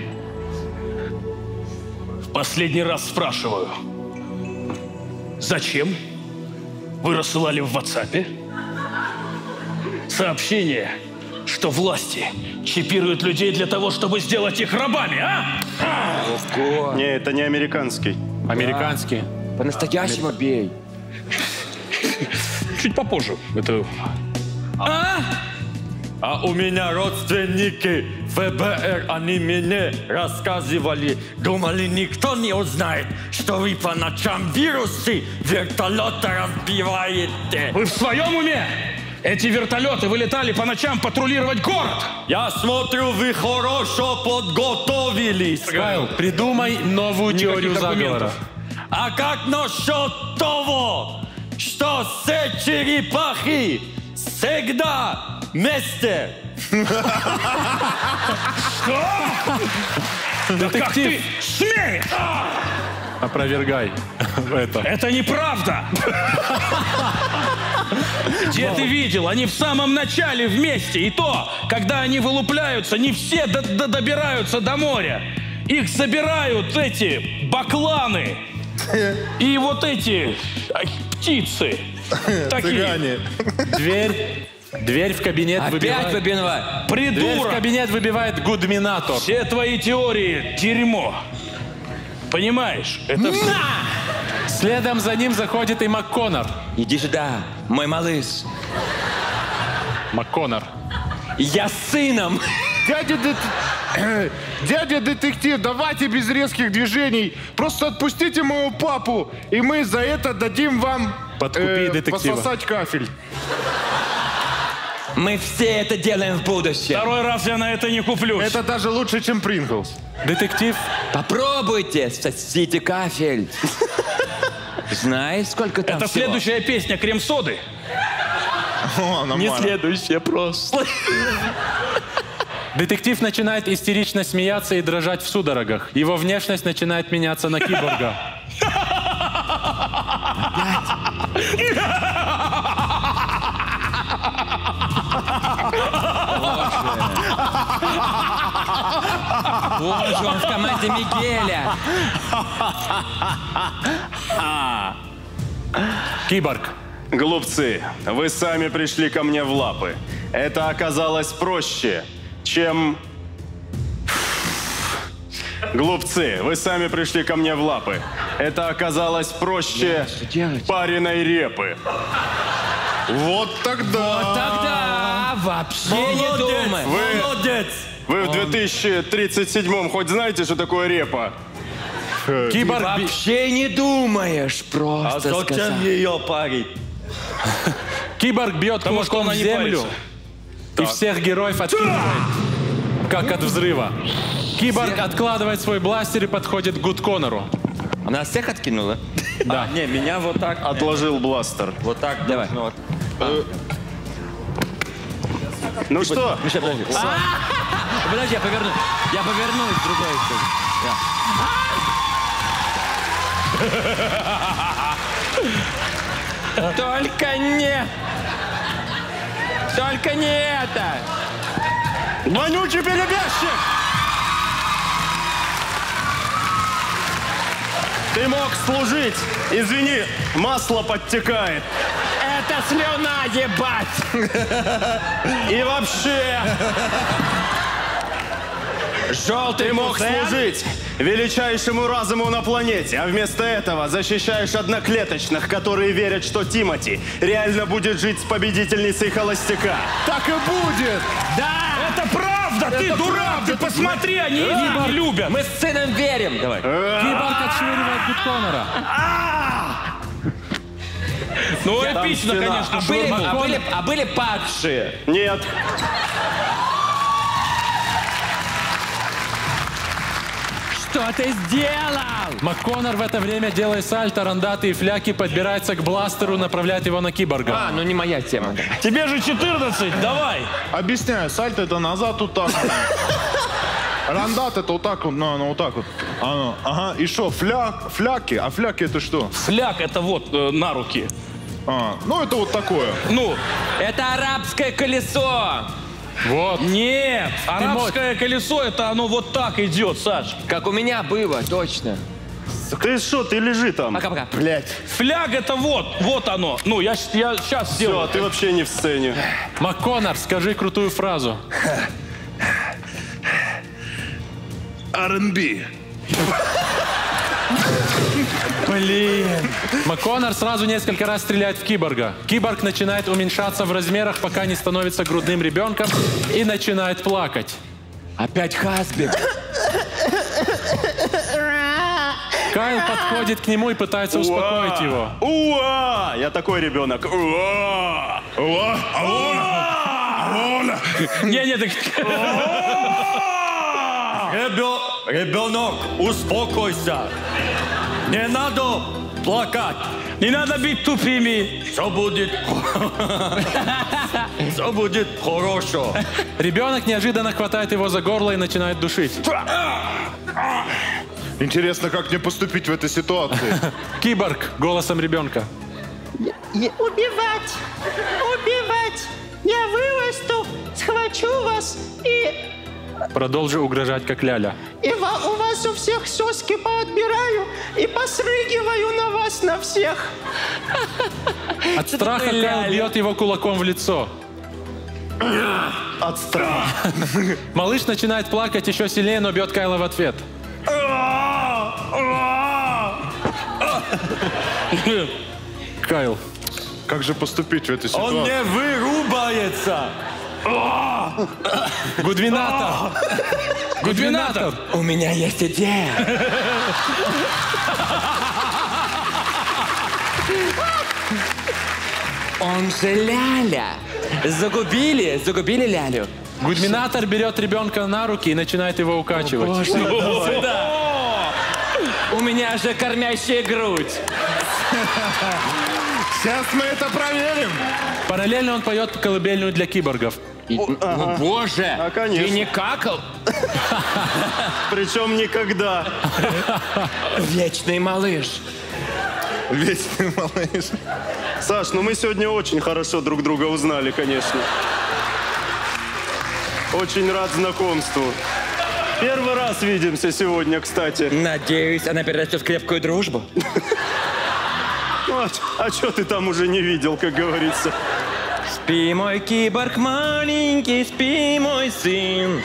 Последний раз спрашиваю. Зачем вы рассылали в WhatsApp сообщение, что власти чипируют людей для того, чтобы сделать их рабами, а? Не, это не американский. Американский. По-настоящему бей. Чуть попозже. Это... А у меня родственники ФБР, они мне рассказывали, думали, никто не узнает, что вы по ночам вирусы вертолета разбиваете. Вы в своем уме? Эти вертолеты вылетали по ночам патрулировать город. Я смотрю, вы хорошо подготовились. Кайл, придумай новую теорию заговора. А как насчет того, что все черепахи всегда вместе? Да как ты смеешь? Опровергай это. Это неправда. Где ты видел? Они в самом начале вместе. И то, когда они вылупляются, не все добираются до моря. Их собирают эти бакланы. И вот эти птицы. Такие. Дверь в кабинет Опять выбивает. Дверь в Придурок. кабинет выбивает Гудминатор. Все твои теории — дерьмо. Понимаешь? Это все... Следом за ним заходит и МакКоннор. Иди сюда, мой малыш. МакКоннор. Я с сыном. Дядя детектив, давайте без резких движений. Просто отпустите моего папу, и мы за это дадим вам Подкупи детектива. пососать кафель. Мы все это делаем в будущем. Второй раз я на это не куплюсь. Это даже лучше, чем Принглс. Детектив. Попробуйте, сосите кафель. Знаешь, сколько там Это всего? следующая песня «Крем-соды». Не следующая, просто. Детектив начинает истерично смеяться и дрожать в судорогах. Его внешность начинает меняться на киборга. Боже, он в команде Мигеля. Киборг. Глупцы, вы сами пришли ко мне в лапы. Это оказалось проще, чем... Глупцы, вы сами пришли ко мне в лапы. Это оказалось проще пареной репы. Вот тогда. Вот тогда вообще не думай. Вы в 2037-м хоть знаете, что такое репа? Киборг... Вообще не думаешь, просто сказал. Зачем ее парить? Киборг бьет кулаком в землю и всех героев откидывает, как от взрыва. Киборг откладывает свой бластер и подходит к Гуд Коннору. Она всех откинула? Да. Не, меня вот так. Отложил бластер. Вот так. Давай. Ну что? Миша, подожди. Подожди, я повернусь. Я повернусь в другую сторону. Только не... Только не это! Вонючий перебежчик! Ты мог служить. Извини, масло подтекает. Это слюна, ебать! И вообще... Желтый Ты мог кузен? служить величайшему разуму на планете, а вместо этого защищаешь одноклеточных, которые верят, что Тимати реально будет жить с победительницей холостяка. Так и будет! Да! Это правда! Ты дурак! Ты посмотри, они не любят! Мы с сыном верим! Давай. Киборг отшвыривает Гуд Коннора. Ну, эпично, конечно. А были падшие? Нет. Что ты сделал? МакКоннор в это время делает сальто, рандаты и фляки, подбирается к бластеру, направляет его на киборга. А, ну не моя тема. Тебе же 14, давай! Объясняю, сальто это назад вот так. Рандат это вот так вот, ну вот так вот. Ага, и что, фляки? А фляки это что? Фляг это вот на руки. Ну это вот такое. Ну. Это арабское колесо. Вот. Нет, арабское колесо, это оно вот так идет, Саш. Как у меня было, точно. Ты что, ты лежи там. Пока-пока. Блять. Фляг это вот оно. Ну, я сейчас сделаю. Все, ты вообще не в сцене. МакКоннор, скажи крутую фразу. R&B. Блин. МакКоннор сразу несколько раз стреляет в киборга. Киборг начинает уменьшаться в размерах, пока не становится грудным ребенком и начинает плакать. Опять Хасбик. Кайл подходит к нему и пытается успокоить его. Уа! Я такой ребенок. Уа! Не, так... Ребенок, успокойся. Не надо плакать. Не надо быть тупыми. Все будет... Все будет хорошо. Ребенок неожиданно хватает его за горло и начинает душить. Интересно, как мне поступить в этой ситуации? Киборг голосом ребенка. Убивать! Убивать! Я вырасту, схвачу вас и Продолжи угрожать, как ляля. у вас у всех соски поотбираю и посрыгиваю на вас на всех. От страха Кайл бьет его кулаком в лицо. От страха. Малыш начинает плакать еще сильнее, но бьет Кайла в ответ. Кайл. Как же поступить в этой ситуации? Он не вырубается. Гудвинатор! Гудвинатор! У меня есть идея. Он же ляля. Загубили лялю. Гудвинатор берет ребенка на руки и начинает его укачивать. У меня же кормящая грудь. Сейчас мы это проверим. Параллельно он поет колыбельную для киборгов. О, боже, А, конечно. ты не какал? Причем никогда. Вечный малыш. Вечный малыш. Саш, ну мы сегодня очень хорошо друг друга узнали, конечно. Очень рад знакомству. Первый раз видимся сегодня, кстати. Надеюсь, она перерастет в крепкую дружбу. А что ты там уже не видел, как говорится? Спи, мой киборг маленький, спи, мой сын.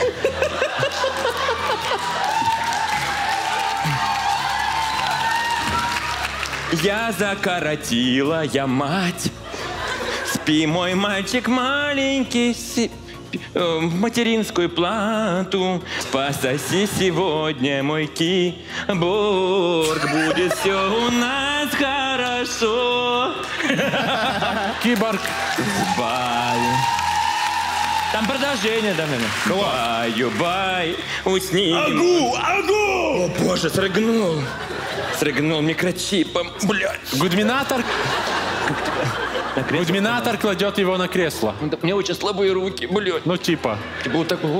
Я закоротила, я мать. Спи, мой мальчик маленький, материнскую плату. Пососи сегодня мой киборг, будет все у нас хорошо. Киборг. Бай. Там продолжение, да, наверное. Баю-бай, усни. Агу! О, боже, срыгнул. Срыгнул микрочипом, блядь. Гудминатор кладет его на кресло. У меня очень слабые руки, блядь. Ну, типа. Типа вот так.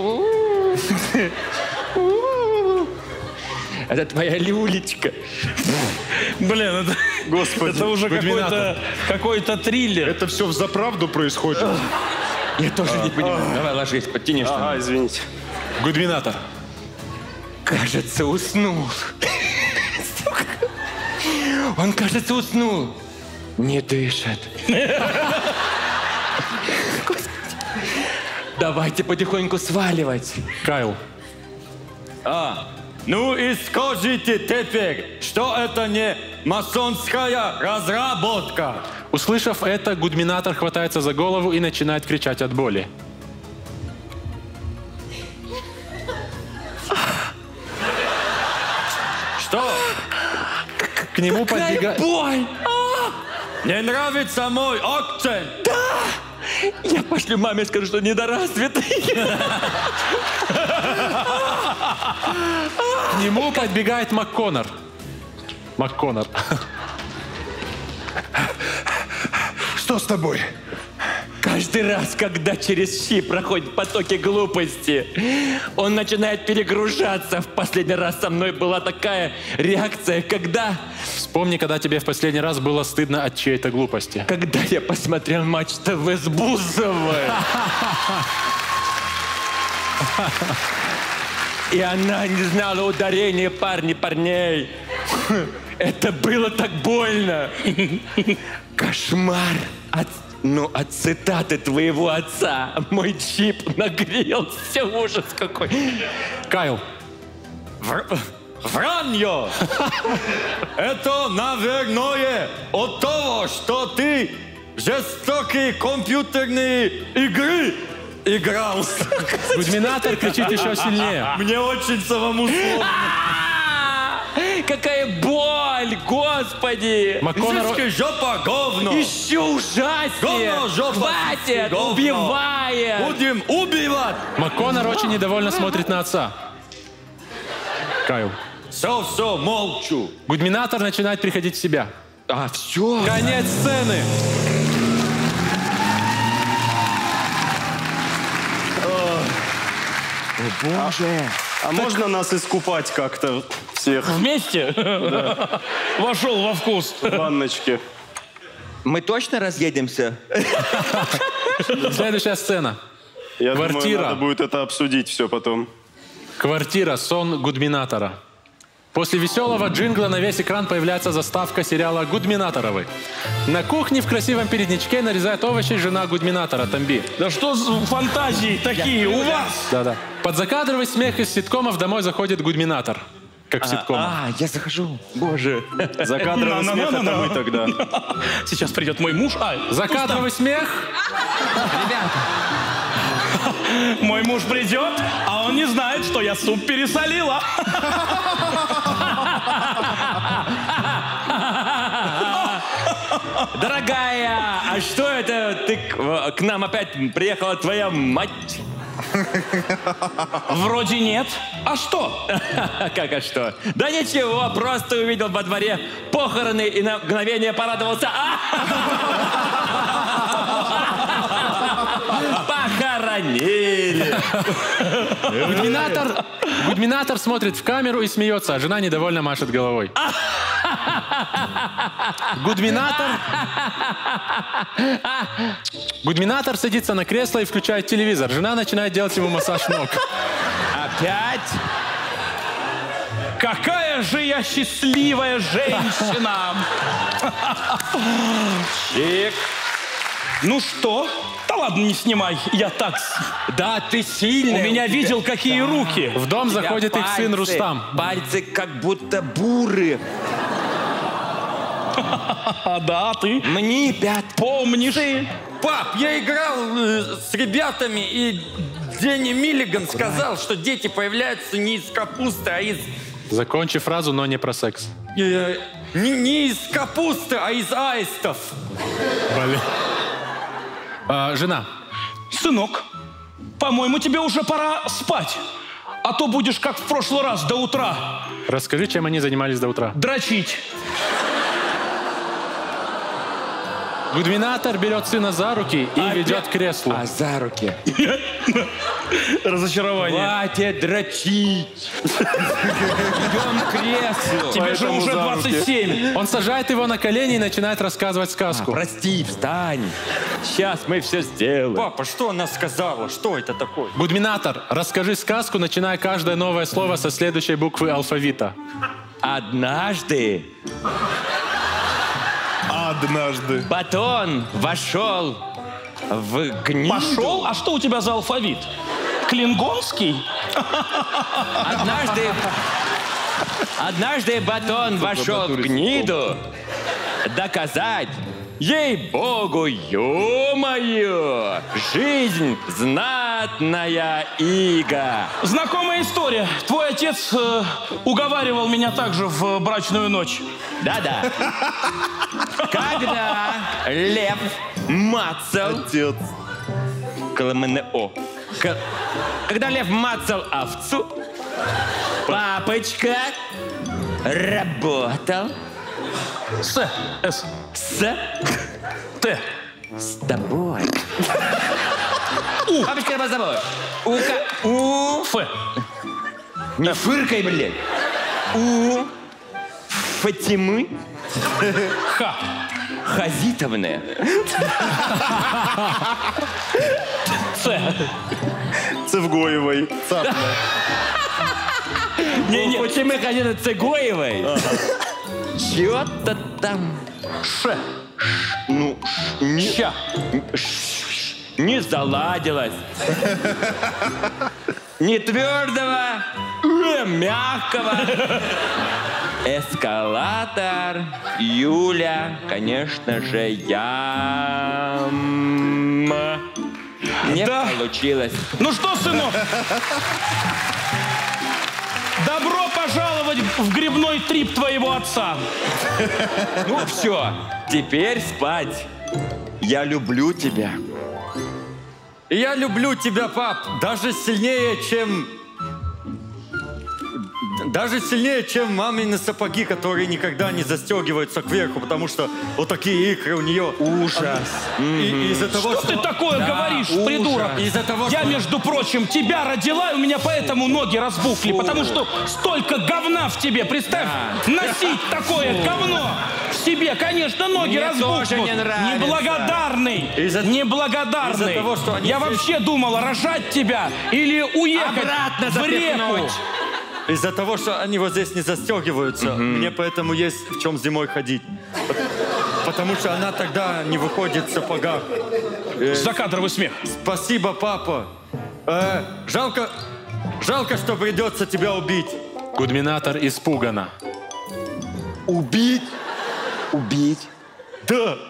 Это твоя люлечка. Блин, это, Господи, это уже какой-то триллер. Это все взаправду происходит? Я тоже не понимаю. Давай ложись, подтяни что-нибудь. Ага, извините. Гудминатор. Кажется, уснул. Он, кажется, уснул. Не дышит. Давайте потихоньку сваливать. Кайл. Ну и скажите теперь, что это не масонская разработка? Услышав это, Гудминатор хватается за голову и начинает кричать от боли. Что? К нему подбегает... боль! Не нравится мой акцент? Да! Я пошлю маме, скажу, что недоразвитый. К нему подбегает МакКоннор. МакКоннор. Что с тобой? Каждый раз, когда через щи проходят потоки глупости, он начинает перегружаться. В последний раз со мной была такая реакция, когда... Вспомни, когда тебе в последний раз было стыдно от чьей-то глупости. Когда я посмотрел Матч ТВ с Бузовой. И она не знала ударения парней. Это было так больно. Кошмар от цитаты твоего отца. Мой чип нагрелся. Ужас какой. Кайл. Вранье! Это, наверное, от того, что ты в жестокие компьютерные игры играл. Гудминатор кричит еще сильнее. Мне очень самому сложно. Какая боль, господи! Язычки, жопа, говно! Еще ужаснее! Говно, жопа! Хватит! Говно. Убивает! Будем убивать! МакКоннор очень недовольно смотрит на отца. Кайл. Все, молчу. Гудминатор начинает приходить в себя. Все. Конец сцены. О, боже. А можно нас искупать как-то всех? Вместе? Да. Вошел во вкус. В ванночке. Мы точно разъедемся? Следующая сцена. Я Квартира. думаю, надо будет это обсудить все потом. Квартира. Сон Гудминатора. После веселого джингла на весь экран появляется заставка сериала «Гудминаторовы». На кухне в красивом передничке нарезает овощи жена Гудминатора, Тамби. Да что за фантазии такие у вас? Да-да. Под закадровый смех из ситкомов домой заходит Гудминатор. Как в ситкомах. Я захожу. Боже. Закадровый смех — это мы тогда. Сейчас придет мой муж. Закадровый смех. Ребята. Мой муж придет, а он не знает, что я суп пересолила. Дорогая, а что это ты к нам опять приехала твоя мать? Вроде нет. А что? Как а что? Да ничего, просто увидел во дворе похороны и на мгновение порадовался. Похоронили. Гудминатор смотрит в камеру и смеется, а жена недовольно машет головой. Гудминатор садится на кресло и включает телевизор. Жена начинает делать ему массаж ног. Опять? Какая же я счастливая женщина! Чик. Ну что? Да ладно, не снимай, я так... Да, ты сильный. У меня видел, какие руки. В дом заходит их сын Рустам. Пальцы как будто буры. Да, ты? Мне, ребят, помнишь? Пап, я играл с ребятами, и Дэнни Миллиган сказал, что дети появляются не из капусты, а из... Закончи фразу, но не про секс. Не из капусты, а из аистов. Блин. Жена. Сынок, по-моему, тебе уже пора спать. А то будешь, как в прошлый раз, до утра. Расскажи, чем они занимались до утра. Дрочить. Гудвинатор берет сына за руки и ведет к креслу. За руки. Разочарование. Хватит дрочить. Идем к креслу. Тебе же уже 27. Он сажает его на колени и начинает рассказывать сказку. Прости, встань. Сейчас мы все сделаем. Папа, что она сказала? Что это такое? Гудвинатор, расскажи сказку, начиная каждое новое слово со следующей буквы алфавита. Однажды Батон вошел в гниду. Пошел? А что у тебя за алфавит? Клингонский? Однажды Батон вошел в гниду доказать, ей-богу, ё-моё, жизнь знатная ига. Знакомая история. Твой отец уговаривал меня также в брачную ночь. Да-да. Когда лев мацал... Отец. Когда лев мацал овцу, папочка работал... С. Т. С тобой. У. Папочка работал с тобой. У. Ф. Не фыркай, блин. У. Фатимы. Х. Хазитовны. Ц. Цевгоевой. Не-не. Фатимы Хазитовны Цегоевой. Чё-то там. Ш. Ну, Ща. Не заладилось. Не твердого, мягкого. Эскалатор, Юля, конечно же, не получилось. Ну что, сынок? Добро пожаловать в грибной трип твоего отца. Ну все, теперь спать. Я люблю тебя. Я люблю тебя, пап, даже сильнее, чем мамины сапоги, которые никогда не застегиваются кверху, потому что вот такие икры у нее. Ужас. Из-за того, что ты такое говоришь, придурок? Из-за того, Я, между прочим, тебя родила, и у меня поэтому ноги разбухли, потому что столько говна в тебе. Представь, носить такое говно в себе. Конечно, ноги Мне разбухнут. тоже не нравится. Неблагодарный. Неблагодарный. Из-за того, что они Я здесь- вообще думал, рожать тебя или уехать Обратно в реку. запихнуть. Из-за того, что они вот здесь не застегиваются, мне поэтому есть в чем зимой ходить. Потому что она тогда не выходит в сапогах. Закадровый смех. Спасибо, папа. Жалко, что придется тебя убить. Гудвинатор испуганно. Убить? Убить? Да.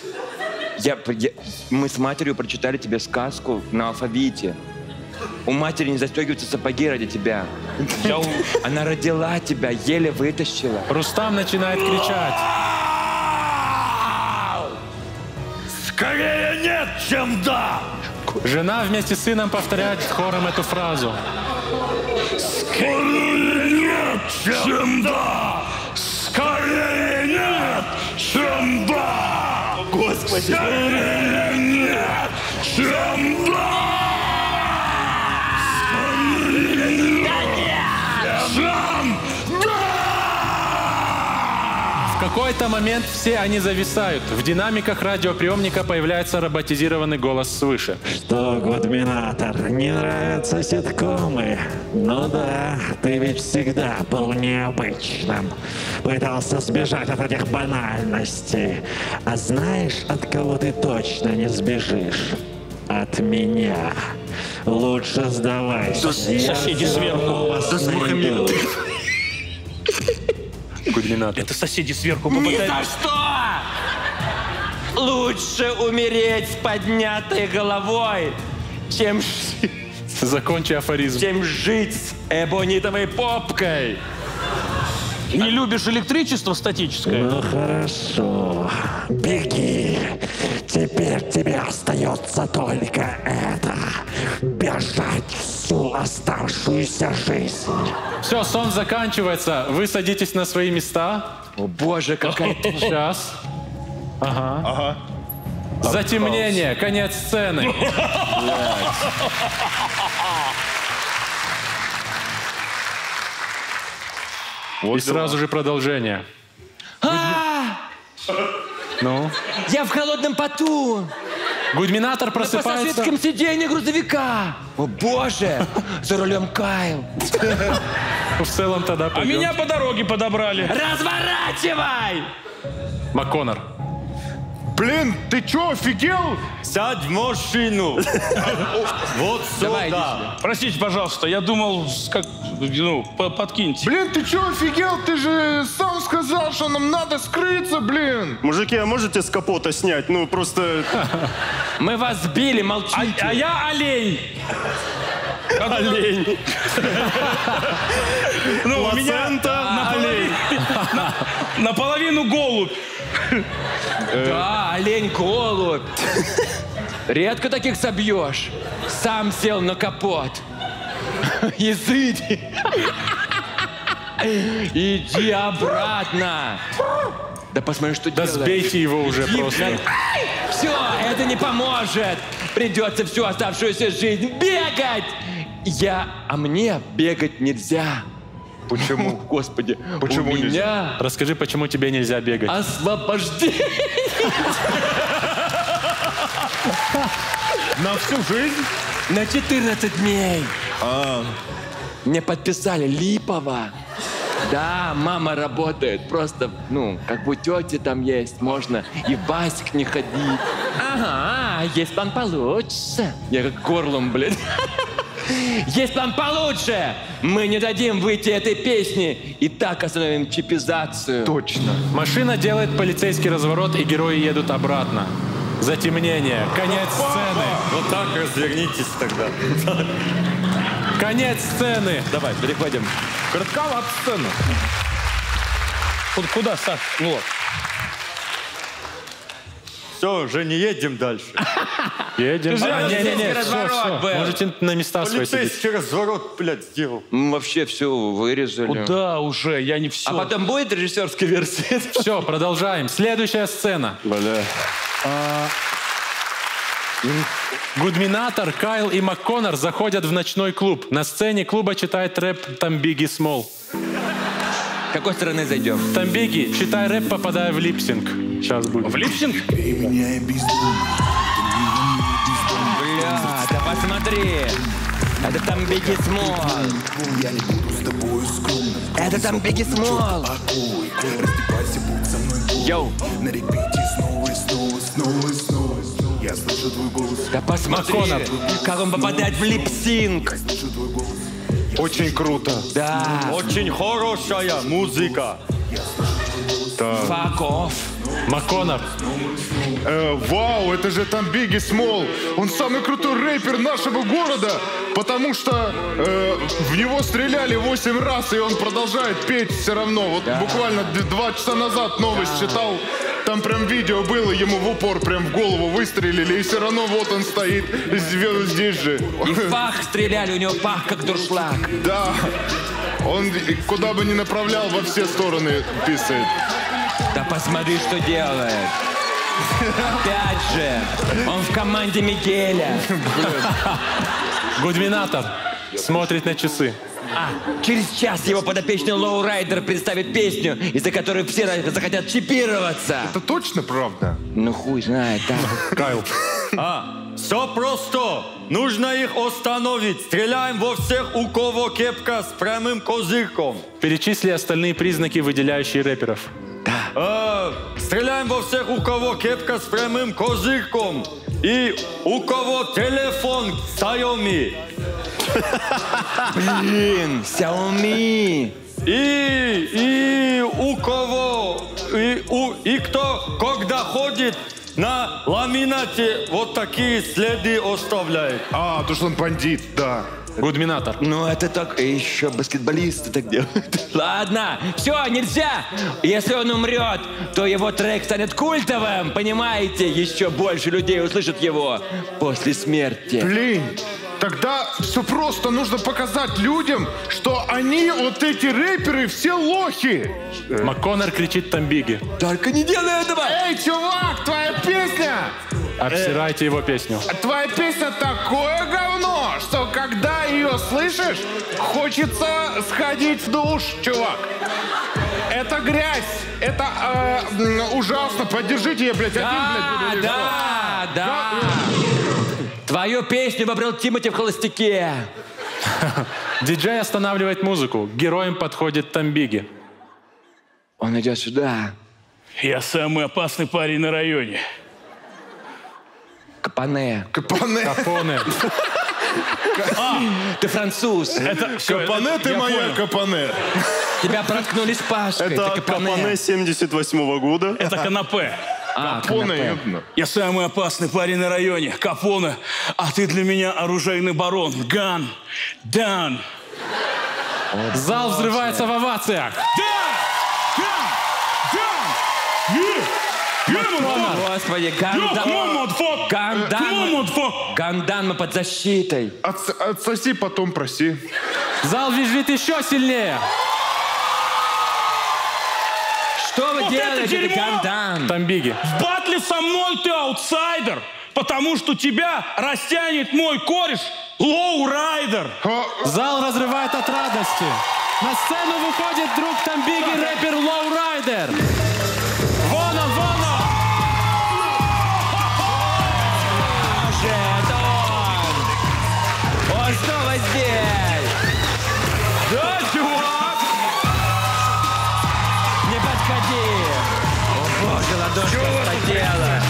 Мы с матерью прочитали тебе сказку на алфавите. У матери не застегиваются сапоги ради тебя. Она родила тебя, еле вытащила. Рустам начинает кричать. Скорее нет, чем да! Жена вместе с сыном повторяет хором эту фразу. Скорее нет, чем да! Скорее нет, чем да! Господи! Скорее нет, чем да! В какой-то момент все они зависают. В динамиках радиоприемника появляется роботизированный голос свыше. Что, Гудвинатор, не нравятся ситкомы? Ну да, ты ведь всегда был необычным. Пытался сбежать от этих банальностей. А знаешь, от кого ты точно не сбежишь? От меня. Лучше сдавайся. Соседи сверху. Гудвинатор. Это соседи сверху Ни попытались. за что! Лучше умереть с поднятой головой, чем Закончи афоризм. жить с эбонитовой попкой. Не любишь электричество статическое? Ну хорошо, беги. Теперь тебе остается только это. Бежать всю оставшуюся жизнь. Все, сон заканчивается. Вы садитесь на свои места. О боже, какая ты... Сейчас. Ага. Затемнение, конец сцены. И сразу же продолжение. Ну? Я в холодном поту. Гудминатор На просыпается. пассажирском сиденье грузовика. О боже, за рулем Кайл. В целом тогда А пойдем. меня по дороге подобрали. Разворачивай! МакКоннор. Блин, ты чё, офигел? Сядь в машину. Вот Давай, сюда. Простите, пожалуйста, я думал, как, ну, подкиньте. Блин, ты чё, офигел? Ты же сам сказал, что нам надо скрыться, блин. Мужики, а можете с капота снять? Ну, просто... Мы вас сбили, молчите. А я олень. Олень. Ну, у меня наполовину голубь. Да, олень-голубь. Редко таких собьешь. Сам сел на капот. Изыди. Иди обратно. Да посмотри, что Да делает. сбейте его уже просто. Все, это не поможет. Придется всю оставшуюся жизнь бегать. А мне бегать нельзя. Почему? Господи, Почему у меня нельзя? Расскажи, почему тебе нельзя бегать. освобождение. На всю жизнь? На 14 дней. Мне подписали липово. Да, мама работает. Просто, ну, как у тети там есть. Можно и в басик не ходить. Ага, есть план получше. Я как горлом, блин. Есть план получше. Мы не дадим выйти этой песни. И так остановим чипизацию. Точно. Машина делает полицейский разворот, и герои едут обратно. Затемнение, конец сцены. Вот так развернитесь тогда. Конец сцены. Давай, переходим. Коротковат сцена. Куда, Саш? Ну вот. Все, уже не едем дальше. Едем. Полицейский разворот был. Можете на места свои сидеть. Полицейский разворот, блядь, сделал. Мы вообще все вырезали. Куда уже? Я не все. А потом будет режиссерская версия? Все, продолжаем. Следующая сцена. Бля. Гудминатор, Кайл и МакКоннор заходят в ночной клуб. На сцене клуба читает рэп Тамбиги Смол. С какой стороны зайдем? Тамбиги, читай рэп, попадая в липсинг. Сейчас будет. В липсинг? Бля, да посмотри. Это там Бигги Смол. Это там Бигги Смол. Йоу. Да посмотри, МакКоннор. как он попадает в липсинг. Очень круто. Да. Очень хорошая музыка. Fuck off. МакКоннор. Вау, это же там Бигги Смол. Он самый крутой рэпер нашего города, потому что в него стреляли 8 раз, и он продолжает петь все равно. Вот буквально 2 часа назад новость читал, там прям видео было, ему в упор прям в голову выстрелили, и все равно вот он стоит здесь же. И в пах стреляли, у него пах как дуршлаг. Да, он куда бы ни направлял, во все стороны писает. Да посмотри, что делает. Опять же, он в команде Мигеля. Гудминатор смотрит на часы. Через час его подопечный Лоурайдер представит песню, из-за которой все захотят чипироваться. Это точно правда? Ну хуй знает, да. Кайл. Все просто. Нужно их остановить. Стреляем во всех, у кого кепка с прямым козырьком. Перечисли остальные признаки, выделяющие рэперов. Стреляем во всех, у кого кепка с прямым козырьком. И у кого телефон Xiaomi. Блин, Xiaomi. И у кого, и кто, когда ходит на ламинате вот такие следы оставляет. А, то, что он бандит, да. Гудминатор. Ну, это так еще баскетболисты так делают. Ладно, все, нельзя. Если он умрет, то его трек станет культовым, понимаете? Еще больше людей услышат его после смерти. Блин, тогда все просто. Нужно показать людям, что они, вот эти рэперы, все лохи. МакКоннор кричит Тамбиги. Только не делай этого! Эй, чувак, твоя песня! Обсирайте его песню. Твоя песня такое говно, что когда ее слышишь, хочется сходить в душ, чувак. Это грязь. Это ужасно. Поддержите я, блядь, один, блядь, буду. Да. Твою песню выбрал Тимати в «Холостяке». Диджей останавливает музыку. К героям подходит Тамбиги. Он идет сюда. Я самый опасный парень на районе. Капоне. Капоне. Ты француз. Капоне, ты моя Капоне. Тебя проткнули с Пашкой. Это Капоне 78-го года. Это канапе. Капоне. Я самый опасный парень на районе. Капоне. А ты для меня оружейный барон. Ган. Дан. Зал взрывается в овациях. Господи, Гандан, мы под защитой. Отсоси, потом проси. Зал визжит еще сильнее. Что вы делаете, Гандан? Тамбиги. В батле со мной ты аутсайдер, потому что тебя растянет мой кореш Лоурайдер. Зал разрывает от радости. На сцену выходит друг Тамбиги, рэпер Лоурайдер. Вон он, вон он! Он снова здесь! Да, чувак! Не подходи! О боже, ладошка вспотела!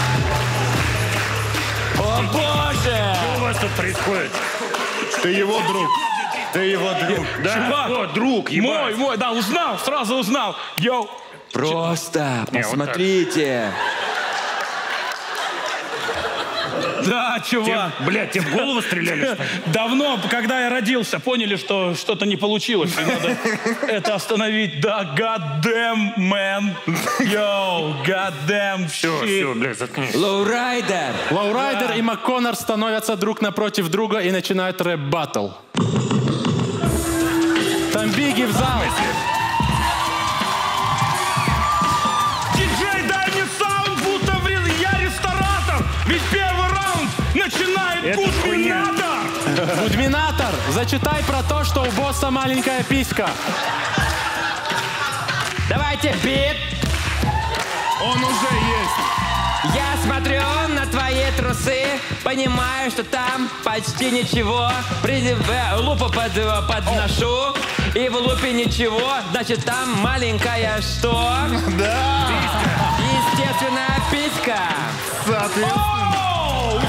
О боже! Что у вас тут происходит? Ты его друг. Ты его друг. Да, Чувак, о, друг, ебать. мой, да, узнал, сразу узнал. Йоу. Просто посмотрите. Да, чувак. Блядь, тебе в голову стреляли, что ли? Давно, когда я родился, поняли, что что-то не получилось. И надо это остановить. Да, goddamn, man. Yo, goddamn shit. Все, блядь, заткнись. Лоурайдер. Лоурайдер и МакКоннор становятся друг напротив друга и начинают рэп-баттл. Тамбиги в зал. Диджей, дай мне саунд, будто я ресторатор. Ведь первый раунд начинает Гудминатор. Гудминатор, зачитай про то, что у босса маленькая писька. Давайте бит. Он уже есть. Я смотрю на твои трусы, понимаю, что там почти ничего. Лупу подношу, и в лупе ничего, значит там маленькая что? Да. Естественная писька. Оу,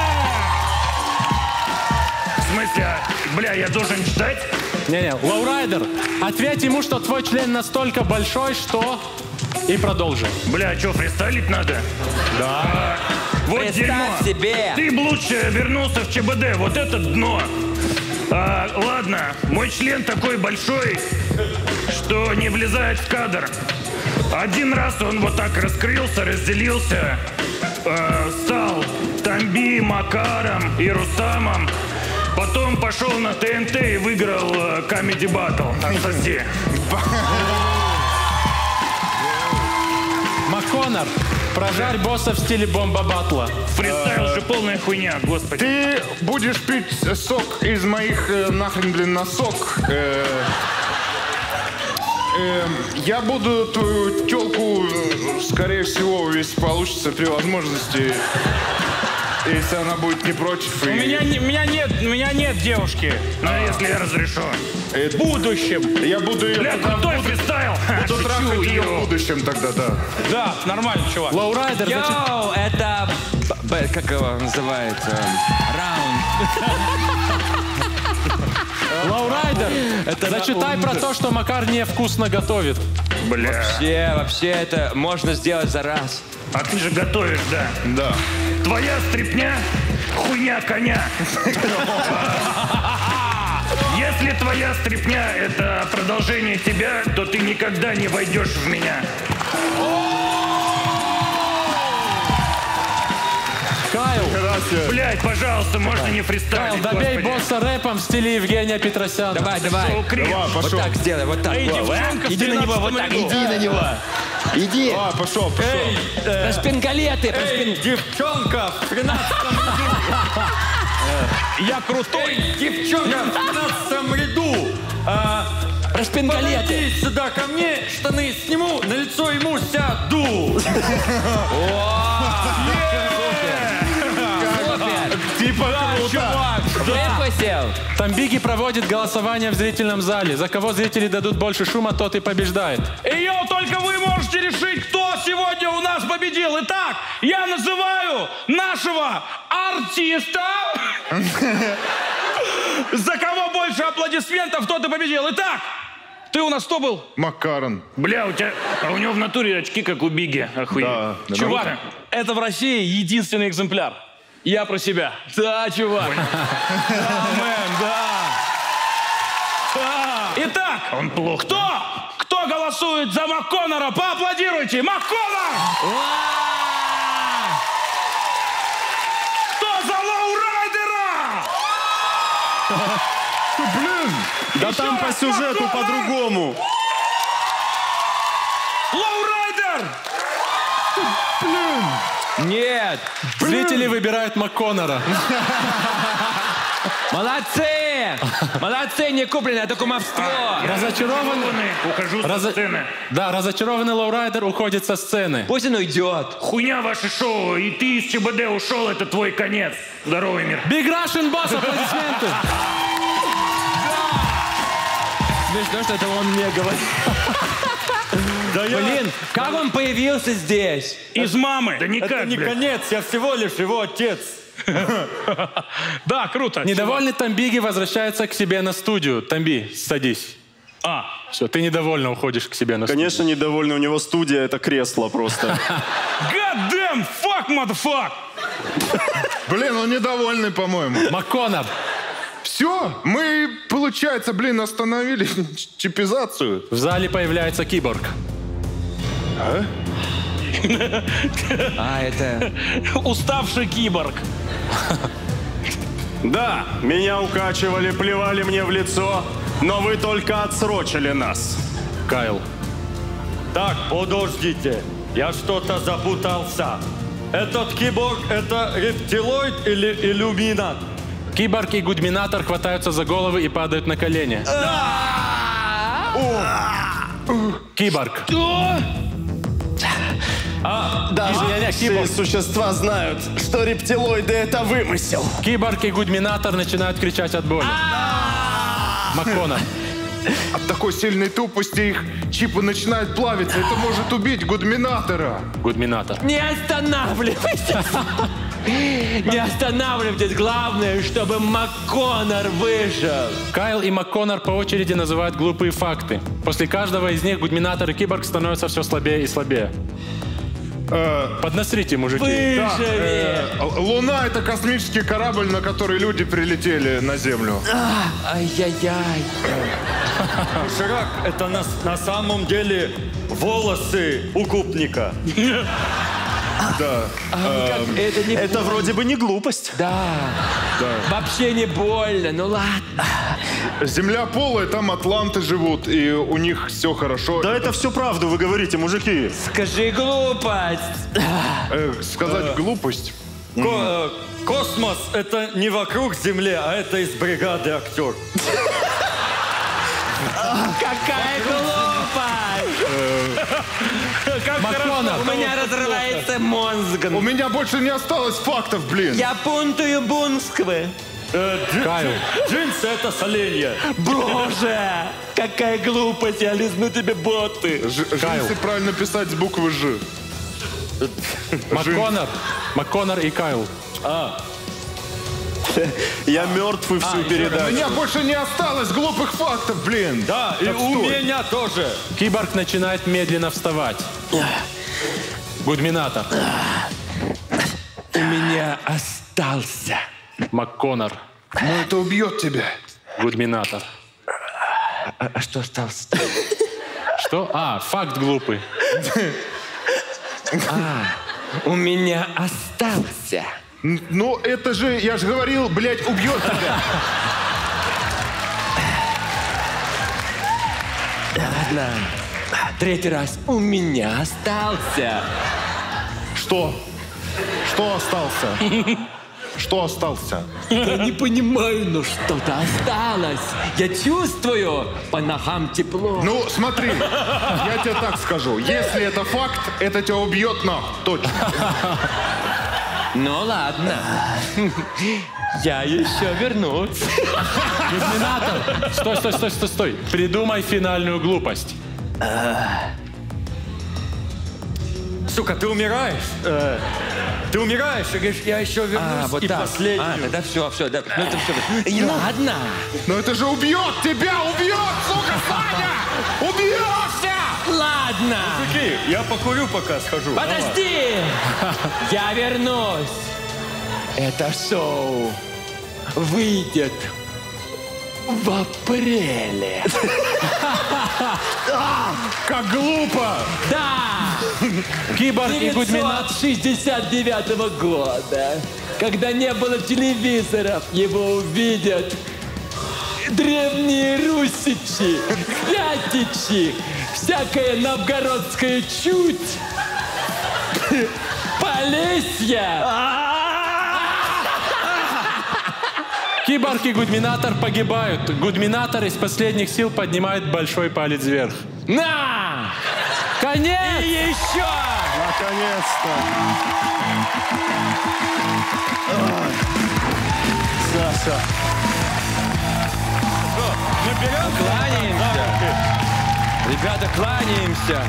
В смысле, бля, я должен ждать? Не-не, Лоурайдер, ответь ему, что твой член настолько большой, что... И продолжи. Бля, что, фристайлить надо? Да. Вот Представь дерьмо. себе. Ты б лучше вернулся в ЧБД, вот это дно. Ладно, мой член такой большой, что не влезает в кадр. Один раз он вот так раскрылся, разделился, стал Тамби, Макаром и Рустамом. Потом пошел на ТНТ и выиграл Comedy Battle. Отсоси. МакКоннор, прожарь босса в стиле бомба-баттла. Фристайл же полная хуйня, господи. Ты будешь пить сок из моих нахрен, блин, носок. Я буду твою тёлку, скорее всего, если получится при возможности, если она будет не против. У меня нет девушки. Ну, если я разрешу. В будущем. Я буду ее... Бля, крутой фристайл. Буду трахать ее в будущем тогда, да. Да, нормально, чувак. Лоурайдер, Йоу, это... Как его называется? Раунд. Лоурайдер, зачитай про то, что Макар невкусно готовит. Бля. Вообще это можно сделать за раз. А ты же готовишь, да? Да. Твоя стряпня — хуйня коня. Если твоя стряпня — это продолжение тебя, то ты никогда не войдешь в меня. Кайл! Блядь, пожалуйста, можно не Кайл, фристайлить, добей господи. босса рэпом в стиле Евгения Петросяна. Давай. Вот так сделай, вот так. Иди на него, вот так, иди на него. Иди. Пошел. Про шпингалеты. Девчонка в 13-м Я крутой. девчонка в 13-м ряду. Про шпингалеты. Подойди сюда ко мне, штаны сниму, на лицо ему сяду. Типа Чувак. Выпустил. Тамбиги проводит голосование в зрительном зале. За кого зрители дадут больше шума, тот и побеждает. Йоу, только вы можете решить, кто сегодня у нас победил. Итак, я называю нашего артиста. За кого больше аплодисментов, тот и победил. Итак, ты у нас кто был? Макарон. Бля, у него в натуре очки, как у Биги. Охуенно. Да. Чувак, это в России единственный экземпляр. Я про себя. Да, чувак. Да, мэн, да. Итак, Он плохо. кто голосует за МакКоннора? Поаплодируйте. МакКоннор! Кто за Лоурайдера? Блин! Да там по сюжету по-другому. Лоурайдер! Нет. Зрители выбирают МакКоннора. Молодцы! Молодцы, не купленное, это кумовство. Разочарованный. Ухожу со сцены. Да, разочарованный лоурайдер уходит со сцены. Пусть он уйдет. Хуйня ваше шоу, и ты из ЧБД ушел, это твой конец. Здоровый мир. Big Russian Boss, аплодисменты. Смешно, что это он мне говорит. Блин, как он появился здесь? Из мамы. Да никак, Это не блядь. конец, я всего лишь его отец. Да, круто. Недовольный Тамбиги возвращается к себе на студию. Тамби, садись. Все, ты недовольно уходишь к себе на студию. Конечно, недовольный. У него студия — это кресло просто. God damn, fuck, motherfuck! Блин, он недовольный, по-моему. МакКоннор. Все, мы, получается, остановили чипизацию. В зале появляется киборг. Это... Уставший киборг. Да, меня укачивали, плевали мне в лицо, но вы только отсрочили нас. Кайл. Так, подождите, я что-то запутался. Этот киборг — это рептилоид или иллюминат? Киборг и Гудминатор хватаются за головы и падают на колени. Киборг. Даже все существа знают, что рептилоиды — это вымысел. Киборг и Гудминатор начинают кричать от боли. МакКоннор. От такой сильной тупости их чипы начинают плавиться. Это может убить Гудминатора. Гудминатор. Не останавливайтесь! Не останавливайтесь! Главное, чтобы МакКоннор выжил! Кайл и МакКоннор по очереди называют глупые факты. После каждого из них Гудминатор и Киборг становятся все слабее и слабее. Поднасрите, мужики. Выживи! Луна — это космический корабль, на который люди прилетели на Землю. Ай-яй-яй. Ширак — это на самом деле волосы укупника. Да. Это вроде бы не глупость. Да. Вообще не больно, ну ладно. Земля полая, там атланты живут, и у них все хорошо. Да это все правду вы говорите, мужики. Скажи глупость. Сказать глупость? Космос — это не вокруг Земли, а это из бригады актер. Какая глупость! МакКоннор. У меня разрывается мозг. У меня больше не осталось фактов, блин. Я пунтую бунсквы. Кайл. Джинсы — это соленья. Боже! Какая глупость! Я лизну тебе боты. Джинсы правильно писать с буквы «Ж». МакКоннор и Кайл. Я мертв и всю У передачу. меня больше не осталось глупых фактов, блин. Да, и у меня тоже. Киборг начинает медленно вставать. Гудминатор. У меня остался. МакКоннор. Но это убьет тебя. Гудминатор. А что остался? Что? А, факт глупый. У меня остался. Ну, это же, я же говорил, блядь, убьет тебя. Ладно. Третий раз. У меня остался. Что? Что остался? Что остался? Я не понимаю, но что-то осталось. Я чувствую, по ногам тепло. Ну, смотри, я тебе так скажу. Если это факт, это тебя убьет нахуй. Точно. Ну ладно. Я еще вернусь. Гудминатор. Стой. Придумай финальную глупость. Сука, ты умираешь? Ты умираешь, и говоришь, я еще вернусь, вот и так. последнюю. Тогда все, да. Ну это все. Ладно. Но это же убьет тебя, убьет, сука, Саня! Убьешься! Ладно. Мужики, я покурю пока схожу. Подожди! Я вернусь. Это шоу выйдет в апреле. Как глупо! Да! Киборг и Гудминатор. 969 года, когда не было телевизоров, его увидят древние русичи, вятичи, всякая новгородская чуть, Полесье. Киборг и Гудминатор погибают. Гудминатор из последних сил поднимает большой палец вверх. На! Конец! И еще! Наконец-то! Саша. Мы берем? Кланяемся. Ребята, кланяемся.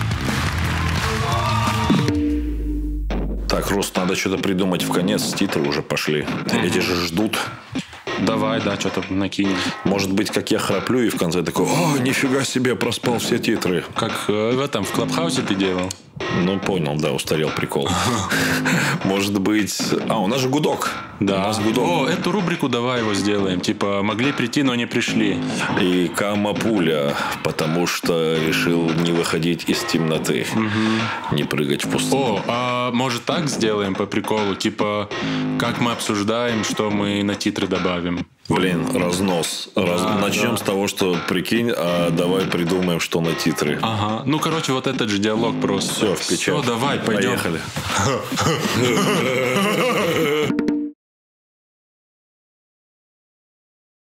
Так, Рус, надо что-то придумать в конец. Титры уже пошли. Эти же ждут. Давай, да, что-то накинем. Может быть, как я храплю, и в конце такой: о, нифига себе, проспал все титры. Как в этом, в Клабхаусе ты делал? Ну, понял, да, устарел прикол. Может быть... у нас же гудок. Да. У нас гудок. О, эту рубрику давай его сделаем. Типа, могли прийти, но не пришли. И Кама-пуля, потому что решил не выходить из темноты. Не прыгать в пустоту. О, а может так сделаем по приколу? Типа, как мы обсуждаем, что мы на титры добавим? Блин, разнос. Начнем с того, что, прикинь, давай придумаем, что на титры. Ага. Ну, короче, вот этот же диалог просто. Все, в печать. Все, давай, пойдем. Поехали.